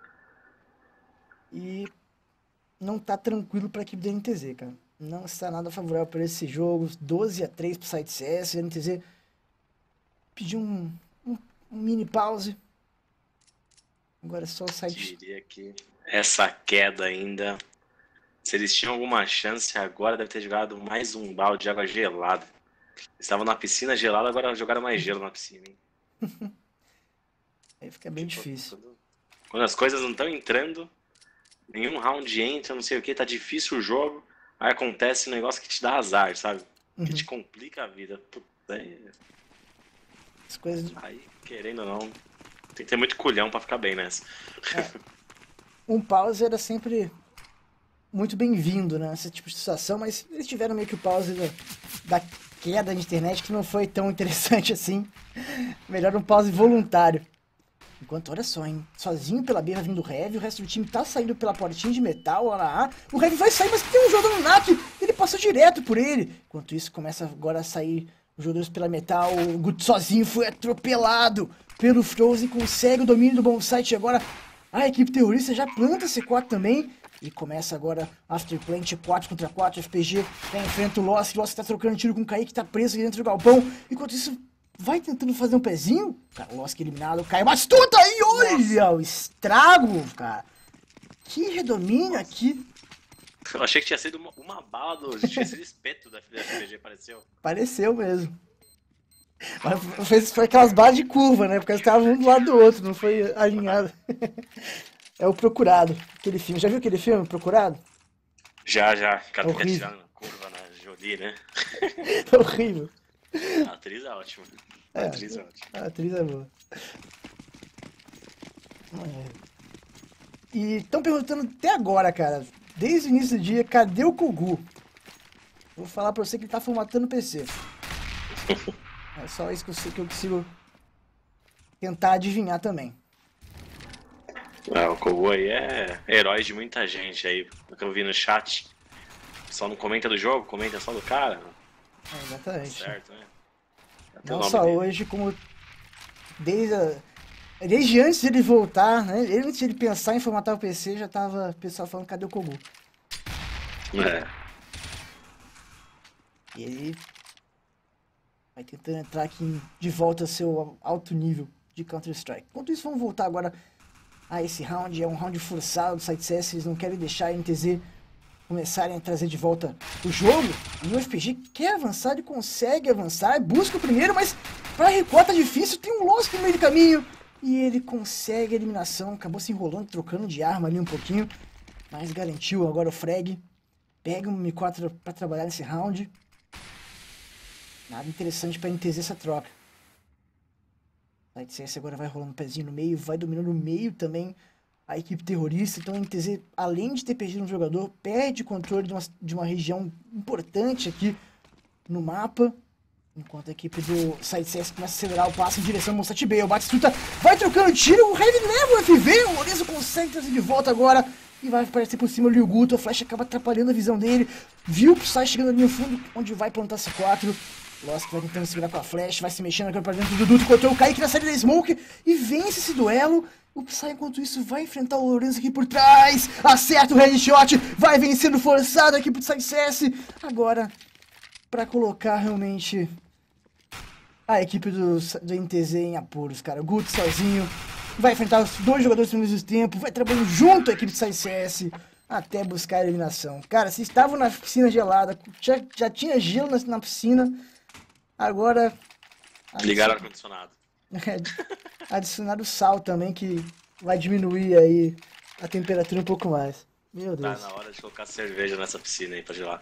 E não tá tranquilo pra equipe da NTZ, cara. Não está nada favorável para esse jogo. 12-3 pro Site CS. A NTZ pediu um mini pause. Agora é só o Site... Eu diria que essa queda ainda... Se eles tinham alguma chance, agora deve ter jogado mais um balde de água gelada. Eles estavam na piscina gelada, agora jogaram mais gelo na piscina, hein? Aí fica bem difícil. Quando as coisas não estão entrando... Nenhum round entra, não sei o que, tá difícil o jogo, aí acontece um negócio que te dá azar, sabe? Que te complica a vida. As coisas... Aí, querendo ou não, tem que ter muito culhão pra ficar bem nessa. Um pause era sempre muito bem-vindo, né? Nesse tipo de situação, mas eles tiveram meio que o pause da queda da internet, que não foi tão interessante assim. Melhor um pause voluntário. Enquanto, olha só, hein? Sozinho pela B vai vindo o Heavy, o resto do time tá saindo pela portinha de metal, lá na A. O Heavy vai sair, mas tem um jogador no NAP, ele passou direto por ele. Enquanto isso, começa agora a sair os jogadores pela metal. O Gut sozinho foi atropelado pelo Frozen, consegue o domínio do bombsite. Agora a equipe terrorista já planta C4 também. E começa agora Afterplant 4 contra 4, FPG tá enfrenta o Lost. O Lost tá trocando tiro com o Kaique, tá preso aqui dentro do galpão. Enquanto isso... vai tentando fazer um pezinho. Cara, o Lost eliminado. Caiu uma tudo aí, olha o estrago, cara. Que redomínio aqui. Eu achei que tinha sido uma bala tinha sido espeto da FPG, pareceu. Pareceu mesmo. Mas foi aquelas balas de curva, né? Porque eles estavam um do lado do outro, não foi alinhado. É o Procurado, aquele filme. Já viu aquele filme, Procurado? Já. O cara fica tirando na curva na Jolie, né? É horrível. A atriz é ótima. A atriz é boa. E estão perguntando até agora, cara, desde o início do dia, cadê o Kogu? Vou falar pra você que ele tá formatando o PC. É só isso que eu consigo tentar adivinhar também. O Kogu aí é herói de muita gente aí, o que eu vi no chat. Só não comenta do jogo, comenta só do cara. Exatamente. Certo, né? Não só hoje, como desde Desde antes de ele voltar, né? Antes de ele pensar em formatar o PC, já tava o pessoal falando, cadê o Kogu? É. E ele vai tentando entrar aqui de volta ao seu alto nível de Counter-Strike. Enquanto isso, vamos voltar agora a esse round. É um round forçado do Site CS, eles não querem deixar a NTZ começarem a trazer de volta o jogo. E o FPG quer avançar, ele consegue avançar, busca o primeiro, mas pra recuar tá difícil, tem um Lost no meio do caminho. E ele consegue a eliminação, acabou se enrolando, trocando de arma ali um pouquinho, mas garantiu agora o frag. Pega um M4 pra trabalhar nesse round. Nada interessante pra NTZ essa troca. Site CS agora vai rolando um pezinho no meio, vai dominando o meio também a equipe terrorista. Então a NTZ, além de ter perdido um jogador, perde o controle de uma região importante aqui no mapa. Enquanto a equipe do Site CS começa a acelerar o passo em direção ao Monsat B. O Batistuta vai trocando tiro, o Heavy leva o FV, o Lorenzo consegue trazer de volta agora. E vai aparecer por cima o Liu Guto, a flecha acaba atrapalhando a visão dele. Viu o Psy chegando ali no fundo, onde vai plantar C4. Lost vai tentando segurar com a flecha, vai se mexendo agora pra dentro do Duto, encontrou o Kaique na saída da Smoke e vence esse duelo. O Psy, enquanto isso, vai enfrentar o Lorenzo aqui por trás, acerta o headshot, vai vencendo forçado aqui pro Site CS. Agora, pra colocar realmente a equipe do NTZ em apuros, cara. O Guto sozinho vai enfrentar os dois jogadores ao mesmo tempo, vai trabalhando junto a equipe do Site CS até buscar a eliminação. Cara, se estavam na piscina gelada, já tinha gelo na piscina. Agora... Ligaram o ar-condicionado. Adicionar o sal também, que vai diminuir aí a temperatura um pouco mais. Meu Deus. Tá na hora de colocar cerveja nessa piscina aí pra gelar.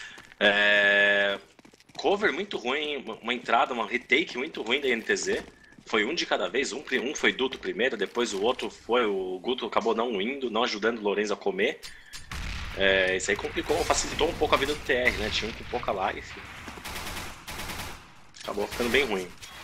Cover muito ruim, uma entrada, uma retake muito ruim da NTZ. Foi um de cada vez, um foi Duto primeiro, depois o outro foi, o Guto acabou não indo, não ajudando o Lorenzo a comer. Isso aí facilitou um pouco a vida do TR, né? Tinha um com pouca life. Acabou ficando bem ruim.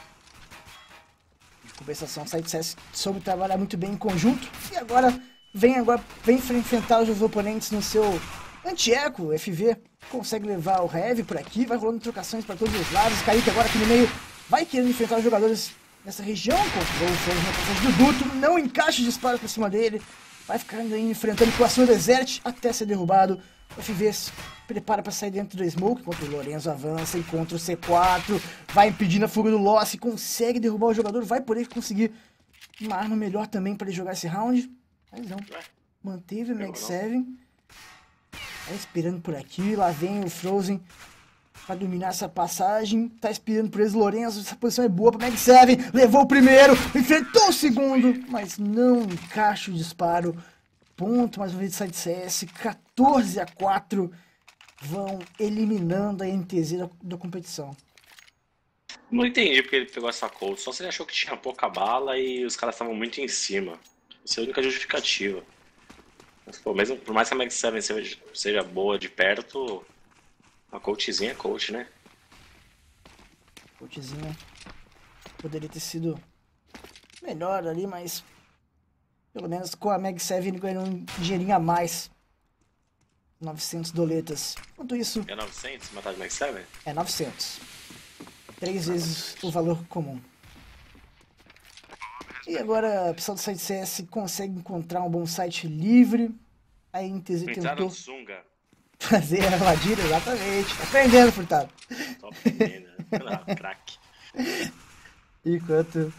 Em compensação, o Site CS soube trabalhar muito bem em conjunto. E agora vem enfrentar os oponentes no seu anti-eco, FV. Consegue levar o Heavy por aqui, vai rolando trocações para todos os lados. Kaique agora aqui no meio vai querendo enfrentar os jogadores nessa região. Controlou o fogo na passagem do Duto, não encaixa os disparos pra cima dele. Vai ficar ainda enfrentando com a sua Desert até ser derrubado. O FV se prepara para sair dentro do Smoke, enquanto o Lorenzo avança, encontra o C4, vai impedindo a fuga do Lost, consegue derrubar o jogador, vai poder conseguir uma arma melhor também para ele jogar esse round. Mas não, manteve o Mag 7. Tá esperando por aqui, lá vem o Frozen pra dominar essa passagem. Tá esperando por eles, Lorenzo, essa posição é boa pra Mag 7. Levou o primeiro, enfrentou o segundo, mas não encaixa o disparo. Ponto mais uma vez de Site CS, 14-4. Vão eliminando a NTZ da competição. Não entendi porque ele pegou essa cold, só se ele achou que tinha pouca bala e os caras estavam muito em cima. Essa é a única justificativa. Mas, pô, mesmo por mais que a Mag 7 seja boa de perto, a coachzinha é coach, né? Coachzinha poderia ter sido melhor ali, mas pelo menos com a Mag 7 ele ganhou um dinheirinho a mais. 900 doletas. Enquanto isso... É 900 matar de Mag 7? É 900. 3 vezes o valor comum. E agora o pessoal do Site CS consegue encontrar um bom site livre. A NTZ tentou fazer a armadilha, exatamente. Aprendendo, Furtado. Tô aprendendo, né? Crack. Enquanto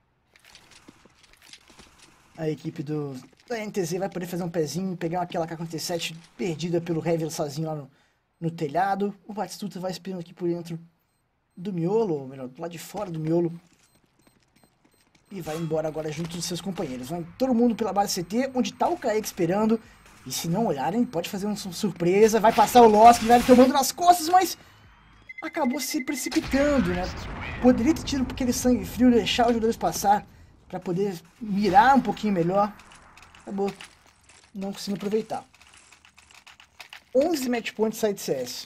a equipe da NTZ vai poder fazer um pezinho, pegar aquela K-47 perdida pelo Heavy sozinho lá no telhado. O Batistuta vai esperando aqui por dentro do miolo, ou melhor, do lado de fora do miolo. E vai embora agora junto dos seus companheiros. Vai todo mundo pela base CT, onde tá o Kaique esperando. E se não olharem, pode fazer uma surpresa. Vai passar o Lost, que vai tomando nas costas, mas acabou se precipitando, né? Poderia ter tido aquele sangue frio, deixar os jogadores passar para poder mirar um pouquinho melhor. Acabou não conseguindo aproveitar. 11 match points Site CS.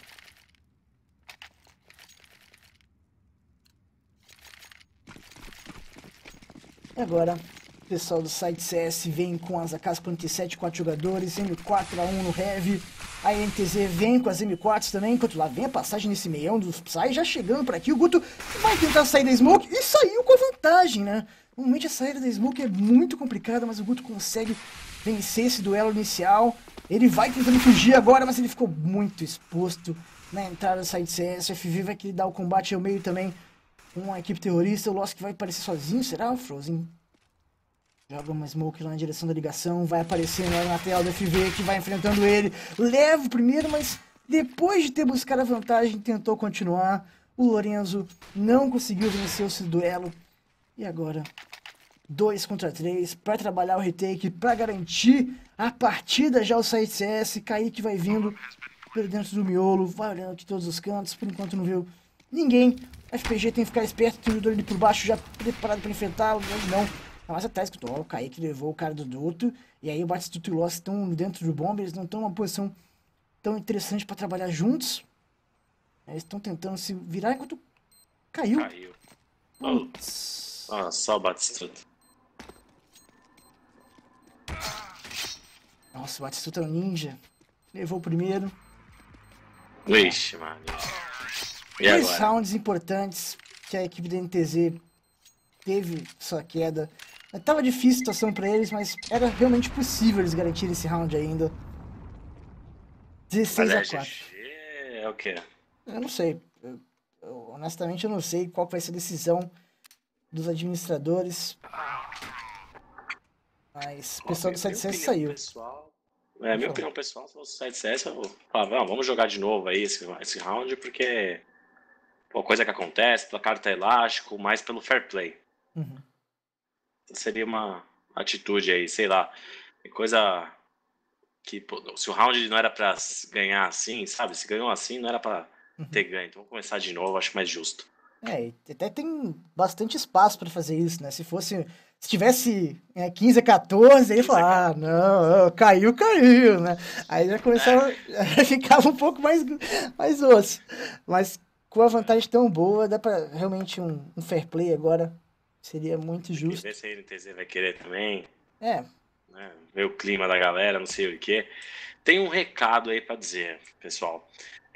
E agora O pessoal do site CS vem com as AK-47, 4 jogadores, M4A1 no Heavy. A NTZ vem com as M4s também, enquanto lá vem a passagem nesse meião dos Psy, já chegando por aqui. O Guto vai tentar sair da Smoke e saiu com a vantagem, né? Normalmente a saída da Smoke é muito complicada, mas o Guto consegue vencer esse duelo inicial. Ele vai tentando fugir agora, mas ele ficou muito exposto na entrada do site CS. O FV vai querer dar o combate ao meio também com a equipe terrorista. O Lost vai aparecer sozinho, será o Frozen? Joga uma smoke lá na direção da ligação, vai aparecendo lá na tela do FV que vai enfrentando ele. Leva o primeiro, mas depois de ter buscado a vantagem, tentou continuar. O Lorenzo não conseguiu vencer esse duelo. E agora, 2 contra 3 para trabalhar o retake, para garantir a partida já o site CS. Kaique vai vindo por dentro do miolo, vai olhando aqui todos os cantos, por enquanto não viu ninguém. FPG tem que ficar esperto, tem o jogador ali por baixo já preparado para enfrentá-lo, mas não. Tá mais atrás que o Kaique levou o cara do Duto, e aí o Batistuto e o Lost estão dentro do bomba, eles não estão numa posição tão interessante para trabalhar juntos. Eles estão tentando se virar enquanto caiu. Putz. Só o Batistuto. Nossa, o Batistuta é um ninja. Levou o primeiro. Vixe, mano. E 2 agora? rounds importantes que a equipe da NTZ teve sua queda. Tava difícil a situação pra eles, mas era realmente possível eles garantirem esse round ainda. 16 a 4. GG é o quê? Eu não sei. Honestamente, eu não sei qual vai ser a decisão dos administradores. Mas o pessoal do site CS saiu. Minha opinião pessoal, se fosse o site CS, eu falava, vamos jogar de novo aí esse round, porque coisa que acontece, placar tá elástico, mais pelo fair play. Uhum. Seria uma atitude aí, sei lá, coisa que, se o round não era pra ganhar assim, sabe? Se ganhou assim, não era pra ter ganho. Então vamos começar de novo, acho mais justo. E até tem bastante espaço pra fazer isso, né? Se tivesse 15 a 14, aí falar, não, caiu, né? Aí já começava, ficava um pouco mais osso. Mas com a vantagem tão boa, dá pra realmente um fair play agora. Seria muito justo. Ver se a NTZ vai querer também. Né? Ver o clima da galera, não sei o que. Tem um recado aí pra dizer, pessoal.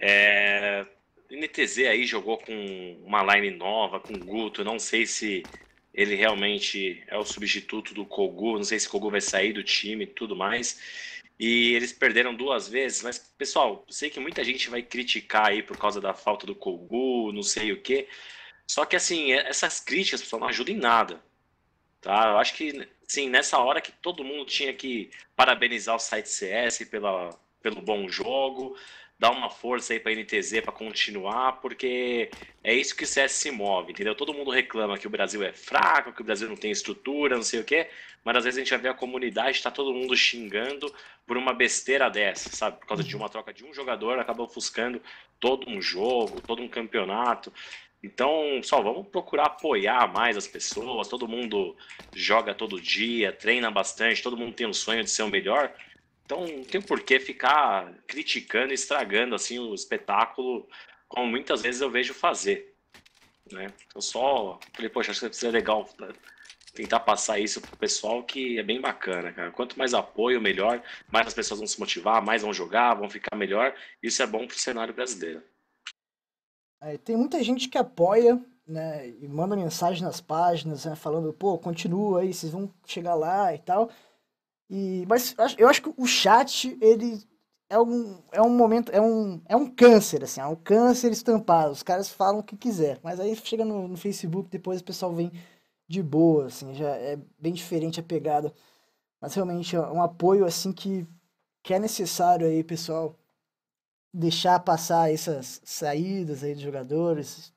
NTZ aí jogou com uma line nova, com o Guto. Não sei se ele realmente é o substituto do Kogu. Não sei se o Kogu vai sair do time e tudo mais. E eles perderam 2 vezes. Mas, pessoal, eu sei que muita gente vai criticar aí por causa da falta do Kogu, não sei o que. Só que, assim, essas críticas, pessoal, não ajudam em nada. Tá? Eu acho que, sim, nessa hora que todo mundo tinha que parabenizar o site CS pelo bom jogo, dar uma força aí para a NTZ para continuar, porque é isso que o CS se move, entendeu? Todo mundo reclama que o Brasil é fraco, que o Brasil não tem estrutura, não sei o quê, mas às vezes a gente vai ver a comunidade, tá todo mundo xingando por uma besteira dessa, sabe? Por causa de uma troca de um jogador, acaba ofuscando todo um jogo, todo um campeonato. Então, só vamos procurar apoiar mais as pessoas. Todo mundo joga todo dia, treina bastante, todo mundo tem um sonho de ser o melhor. Então, não tem por que ficar criticando e estragando assim o espetáculo, como muitas vezes eu vejo fazer, né? Eu só falei, poxa, acho que seria legal tentar passar isso pro pessoal, que é bem bacana, cara. Quanto mais apoio, melhor. Mais as pessoas vão se motivar, mais vão jogar, vão ficar melhor. Isso é bom pro cenário brasileiro. Tem muita gente que apoia, né, e manda mensagem nas páginas, né, falando, pô, continua aí, vocês vão chegar lá e tal. Mas eu acho que o chat, ele é um momento, é um câncer, assim, é um câncer estampado. Os caras falam o que quiser, mas aí chega no Facebook, depois o pessoal vem de boa, assim, já é bem diferente a pegada. Mas realmente é um apoio, assim, que é necessário aí, pessoal, deixar passar essas saídas aí dos jogadores,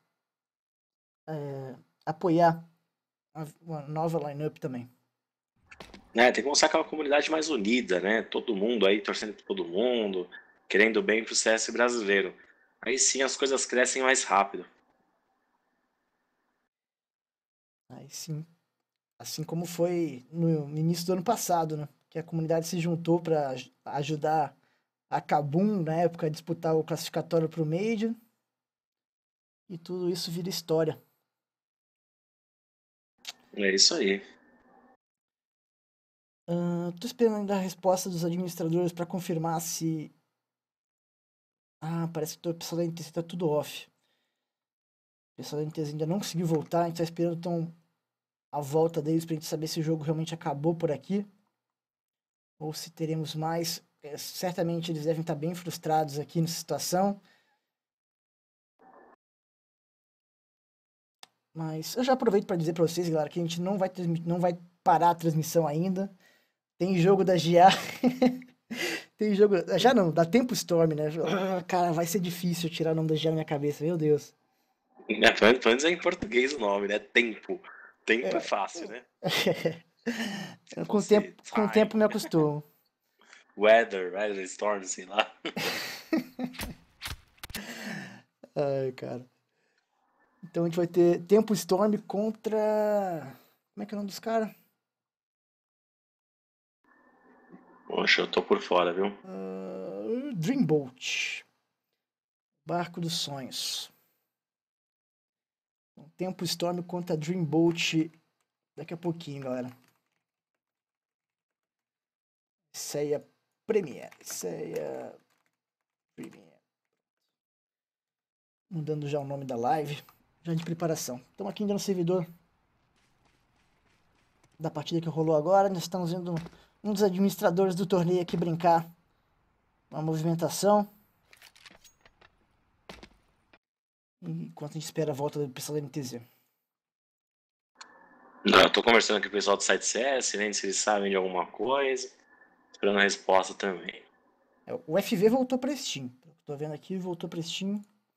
apoiar uma nova lineup também. Tem que mostrar que é uma comunidade mais unida, né? Todo mundo aí torcendo por todo mundo, querendo bem pro CS brasileiro. Aí sim as coisas crescem mais rápido. Aí sim. Assim como foi no início do ano passado, né? Que a comunidade se juntou para ajudar a Kabum, na época, a disputar o classificatório pro Major. E tudo isso vira história. É isso aí. Tô esperando ainda a resposta dos administradores para confirmar se. Ah, parece que o pessoal da NTZ tá tudo off. O pessoal da NTZ ainda não conseguiu voltar, a gente tá esperando então a volta deles pra gente saber se o jogo realmente acabou por aqui ou se teremos mais. Certamente eles devem estar bem frustrados aqui nessa situação. Mas eu já aproveito para dizer para vocês, galera, que a gente não vai parar a transmissão ainda. Tem jogo da GA. Tem jogo. Já não, dá Tempo Storm, né? Ah, cara, vai ser difícil tirar o nome da GA na minha cabeça, meu Deus. Pelo menos é em português o nome, né? Tempo. Tempo é fácil, né? Se fosse Com o tempo time, me acostumo. weather storm, sei lá. Ai, cara. Então a gente vai ter Tempo Storm contra. Como é que é o nome dos caras? Poxa, eu tô por fora, viu? Dreamboat. Barco dos Sonhos. Tempo Storm contra Dreamboat daqui a pouquinho, galera. Ceia Premiere. Ceia Premiere. Mudando já o nome da live. Já de preparação. Estamos aqui ainda no servidor da partida que rolou agora. Nós estamos vendo um dos administradores do torneio aqui brincar. Uma movimentação. Enquanto a gente espera a volta do pessoal da NTZ. Não, eu tô conversando com o pessoal do site CS, vendo se eles sabem de alguma coisa. Esperando a resposta também. O FV voltou para Steam. Tô vendo aqui, voltou para Steam.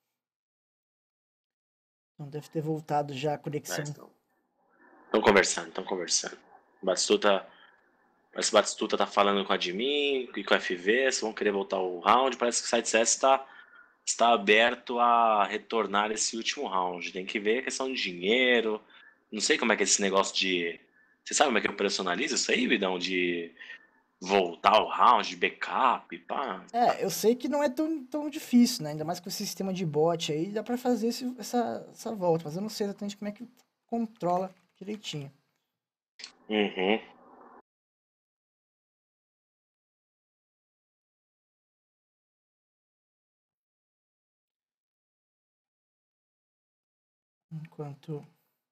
Então deve ter voltado já a conexão. Estão conversando, estão conversando. Parece que o Batistuta tá falando com a admin e com a FV, se vão querer voltar o round. Parece que o site CS está aberto a retornar esse último round. Tem que ver a questão de dinheiro. Não sei como é que é esse negócio de. Você sabe como é que operacionaliza isso aí, Vidão? De voltar ao round, de backup, pá. Eu sei que não é tão difícil, né? Ainda mais com esse sistema de bot aí, dá pra fazer essa volta. Mas eu não sei exatamente como é que controla direitinho. Uhum. Enquanto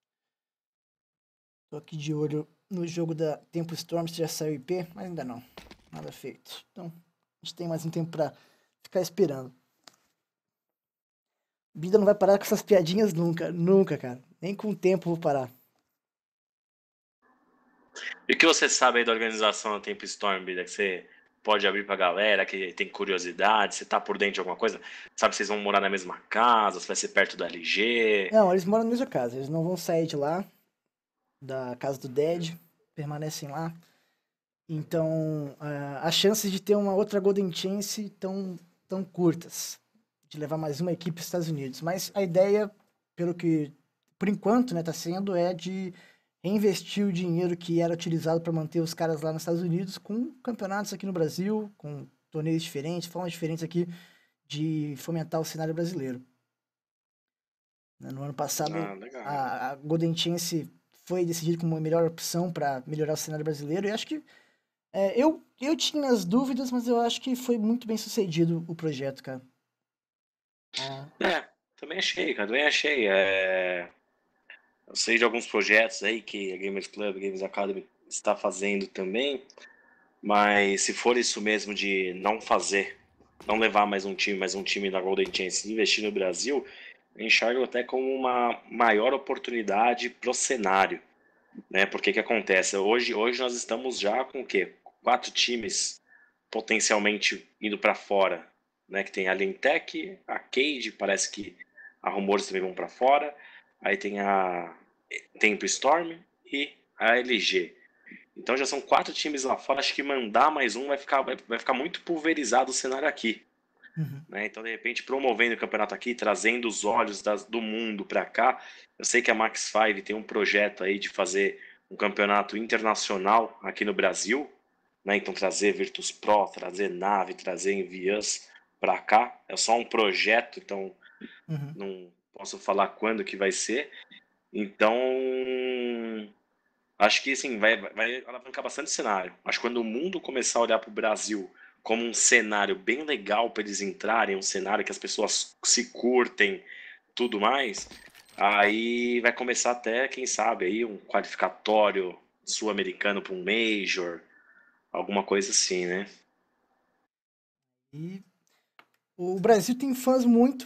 tô aqui de olho no jogo da Tempo Storm, se já saiu IP, mas ainda não. Nada feito. Então, a gente tem mais um tempo pra ficar esperando. Bida não vai parar com essas piadinhas nunca, nunca, cara. Nem com o tempo eu vou parar. E o que você sabe aí da organização do Tempo Storm, Bida? Que você pode abrir pra galera, que tem curiosidade, você tá por dentro de alguma coisa? Sabe se vocês vão morar na mesma casa, se vai ser perto da LG? Não, eles moram na mesma casa, eles não vão sair de lá, da casa do Dead, permanecem lá. Então, as chances de ter uma outra Golden Chance tão curtas, de levar mais uma equipe para os Estados Unidos. Mas a ideia, por enquanto, né, tá sendo, é de reinvestir o dinheiro que era utilizado para manter os caras lá nos Estados Unidos com campeonatos aqui no Brasil, com torneios diferentes, formas diferentes aqui de fomentar o cenário brasileiro. Né, no ano passado, Legal. a Golden Chance foi decidida como a melhor opção para melhorar o cenário brasileiro, e acho que eu tinha as dúvidas, mas eu acho que foi muito bem sucedido o projeto, cara. Também achei, cara, também achei. Eu sei de alguns projetos aí que a Gamers Club, a Games Academy está fazendo também, mas se for isso mesmo de não fazer, não levar mais um time da Golden Chance e investir no Brasil, eu enxergo até como uma maior oportunidade pro cenário, né? Porque que acontece? Hoje nós estamos já com o quê? 4 times potencialmente indo para fora, né? Que tem a Lintec, a Cade, parece que a Rumores também vão para fora. Aí tem a Tempo Storm e a LG. Então já são 4 times lá fora. Acho que mandar mais um vai ficar muito pulverizado o cenário aqui. Uhum. Né? Então, de repente, promovendo o campeonato aqui, trazendo os olhos do mundo para cá. Eu sei que a Max 5 tem um projeto aí de fazer um campeonato internacional aqui no Brasil. Né? Então, trazer Virtus Pro, trazer Nave, trazer Envias para cá. É só um projeto, então não posso falar quando que vai ser. Então, Acho que assim, vai alavancar bastante cenário. Acho que quando o mundo começar a olhar para o Brasil como um cenário bem legal para eles entrarem, um cenário que as pessoas se curtem, tudo mais, aí vai começar até, quem sabe, aí um qualificatório sul-americano para um Major, alguma coisa assim, né? E o Brasil tem fãs muito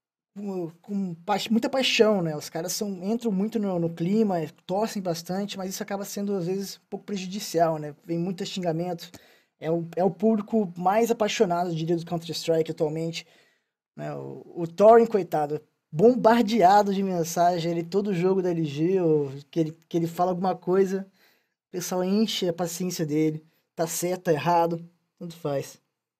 muita paixão, né? Os caras entram muito no clima, torcem bastante, mas isso acaba sendo, às vezes, um pouco prejudicial, né? Vem muito xingamento. É o público mais apaixonado, eu diria, do Counter-Strike atualmente, né? O Thorin, coitado, bombardeado de mensagem, ele todo jogo da LG, ou que ele fala alguma coisa, o pessoal enche a paciência dele. Tá certo, tá errado, tanto faz.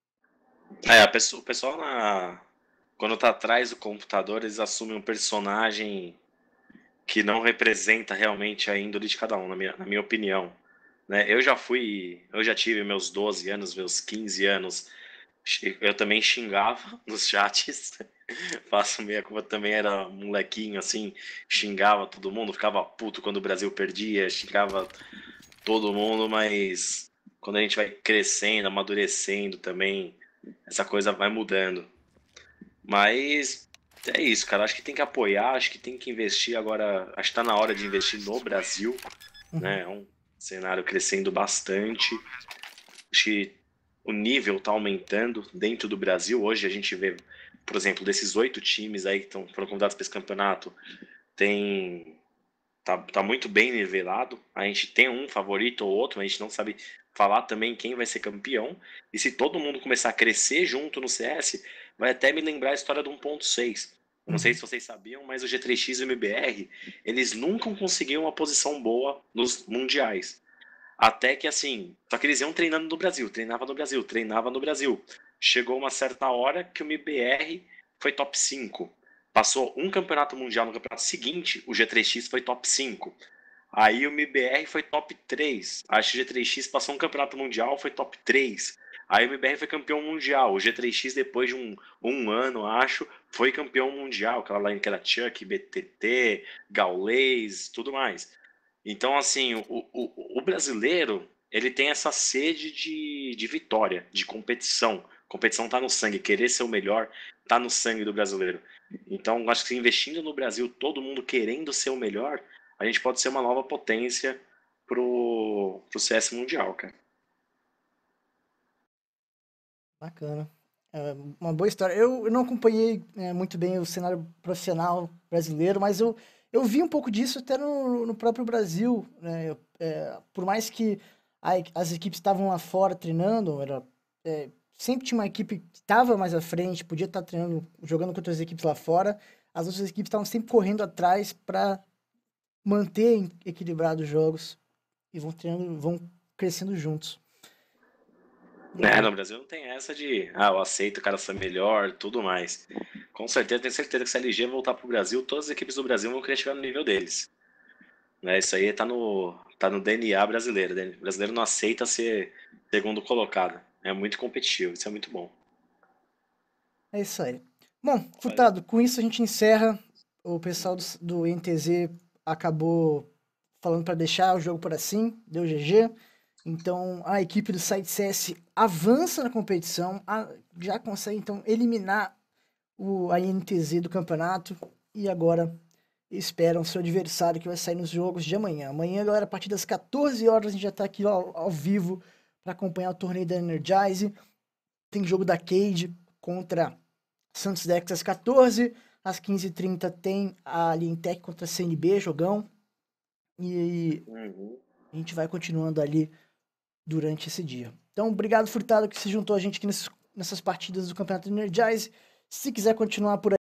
O pessoal quando tá atrás do computador, eles assumem um personagem que não representa realmente a índole de cada um, na minha opinião. Né? Eu já tive meus 12 anos, meus 15 anos, eu também xingava nos chats, faço meia culpa, também era molequinho assim, xingava todo mundo, ficava puto quando o Brasil perdia, xingava todo mundo, mas quando a gente vai crescendo, amadurecendo também, essa coisa vai mudando. Mas é isso, cara. Acho que tem que apoiar, acho que tem que investir agora. Acho que tá na hora de investir no Brasil, Uhum. né? É um cenário crescendo bastante. Acho que o nível tá aumentando dentro do Brasil. Hoje a gente vê, por exemplo, desses 8 times aí que foram convidados para esse campeonato, tem tá muito bem nivelado. A gente tem um favorito ou outro, mas a gente não sabe falar também quem vai ser campeão. E se todo mundo começar a crescer junto no CS, vai até me lembrar a história do 1.6. Eu não sei Uhum. se vocês sabiam, mas o G3X e o MBR, eles nunca conseguiam uma posição boa nos mundiais. Até que assim, só que eles iam treinando no Brasil, treinava no Brasil, treinava no Brasil. Chegou uma certa hora que o MBR foi top 5. Passou um campeonato mundial no campeonato seguinte, o G3X foi top 5. Aí o MBR foi top 3. Acho que o G3X passou um campeonato mundial, foi top 3. Aí o MBR foi campeão mundial. O G3X, depois de um ano, acho, foi campeão mundial. Aquela line que era Chuck, BTT, Gaules, tudo mais. Então, assim, o brasileiro, ele tem essa sede de vitória, de competição. Competição tá no sangue, querer ser o melhor tá no sangue do brasileiro. Então, acho que investindo no Brasil, todo mundo querendo ser o melhor, a gente pode ser uma nova potência pro CS mundial, cara. Bacana. É uma boa história. Eu não acompanhei muito bem o cenário profissional brasileiro, mas eu vi um pouco disso até no próprio Brasil, né? Por mais que as equipes estavam lá fora treinando, sempre tinha uma equipe que estava mais à frente, podia estar treinando, jogando contra as equipes lá fora. As outras equipes estavam sempre correndo atrás para manter equilibrados os jogos e vão treinando, vão crescendo juntos. Né, E no Brasil não tem essa de, eu aceito o cara ser melhor, tudo mais. Com certeza, tenho certeza que se a LG voltar pro Brasil, todas as equipes do Brasil vão querer chegar no nível deles. Né, isso aí tá no DNA brasileiro. Né? O brasileiro não aceita ser segundo colocado. É muito competitivo, isso é muito bom. é isso aí. Bom, Olha, Furtado, com isso a gente encerra. O pessoal do NTZ acabou falando para deixar o jogo por assim, deu GG. Então a equipe do Site CS avança na competição, já consegue então eliminar a NTZ do campeonato e agora esperam seu adversário que vai sair nos jogos de amanhã. Amanhã, galera, a partir das 14 horas a gente já tá aqui ao vivo para acompanhar o torneio da Energize. Tem jogo da Cade contra Santos Dex às 14. Às 15h30 tem a Alientech contra a CNB, jogão. E uhum. a gente vai continuando ali durante esse dia. Então, obrigado, Furtado, que se juntou a gente aqui nessas partidas do Campeonato Energize. Se quiser continuar por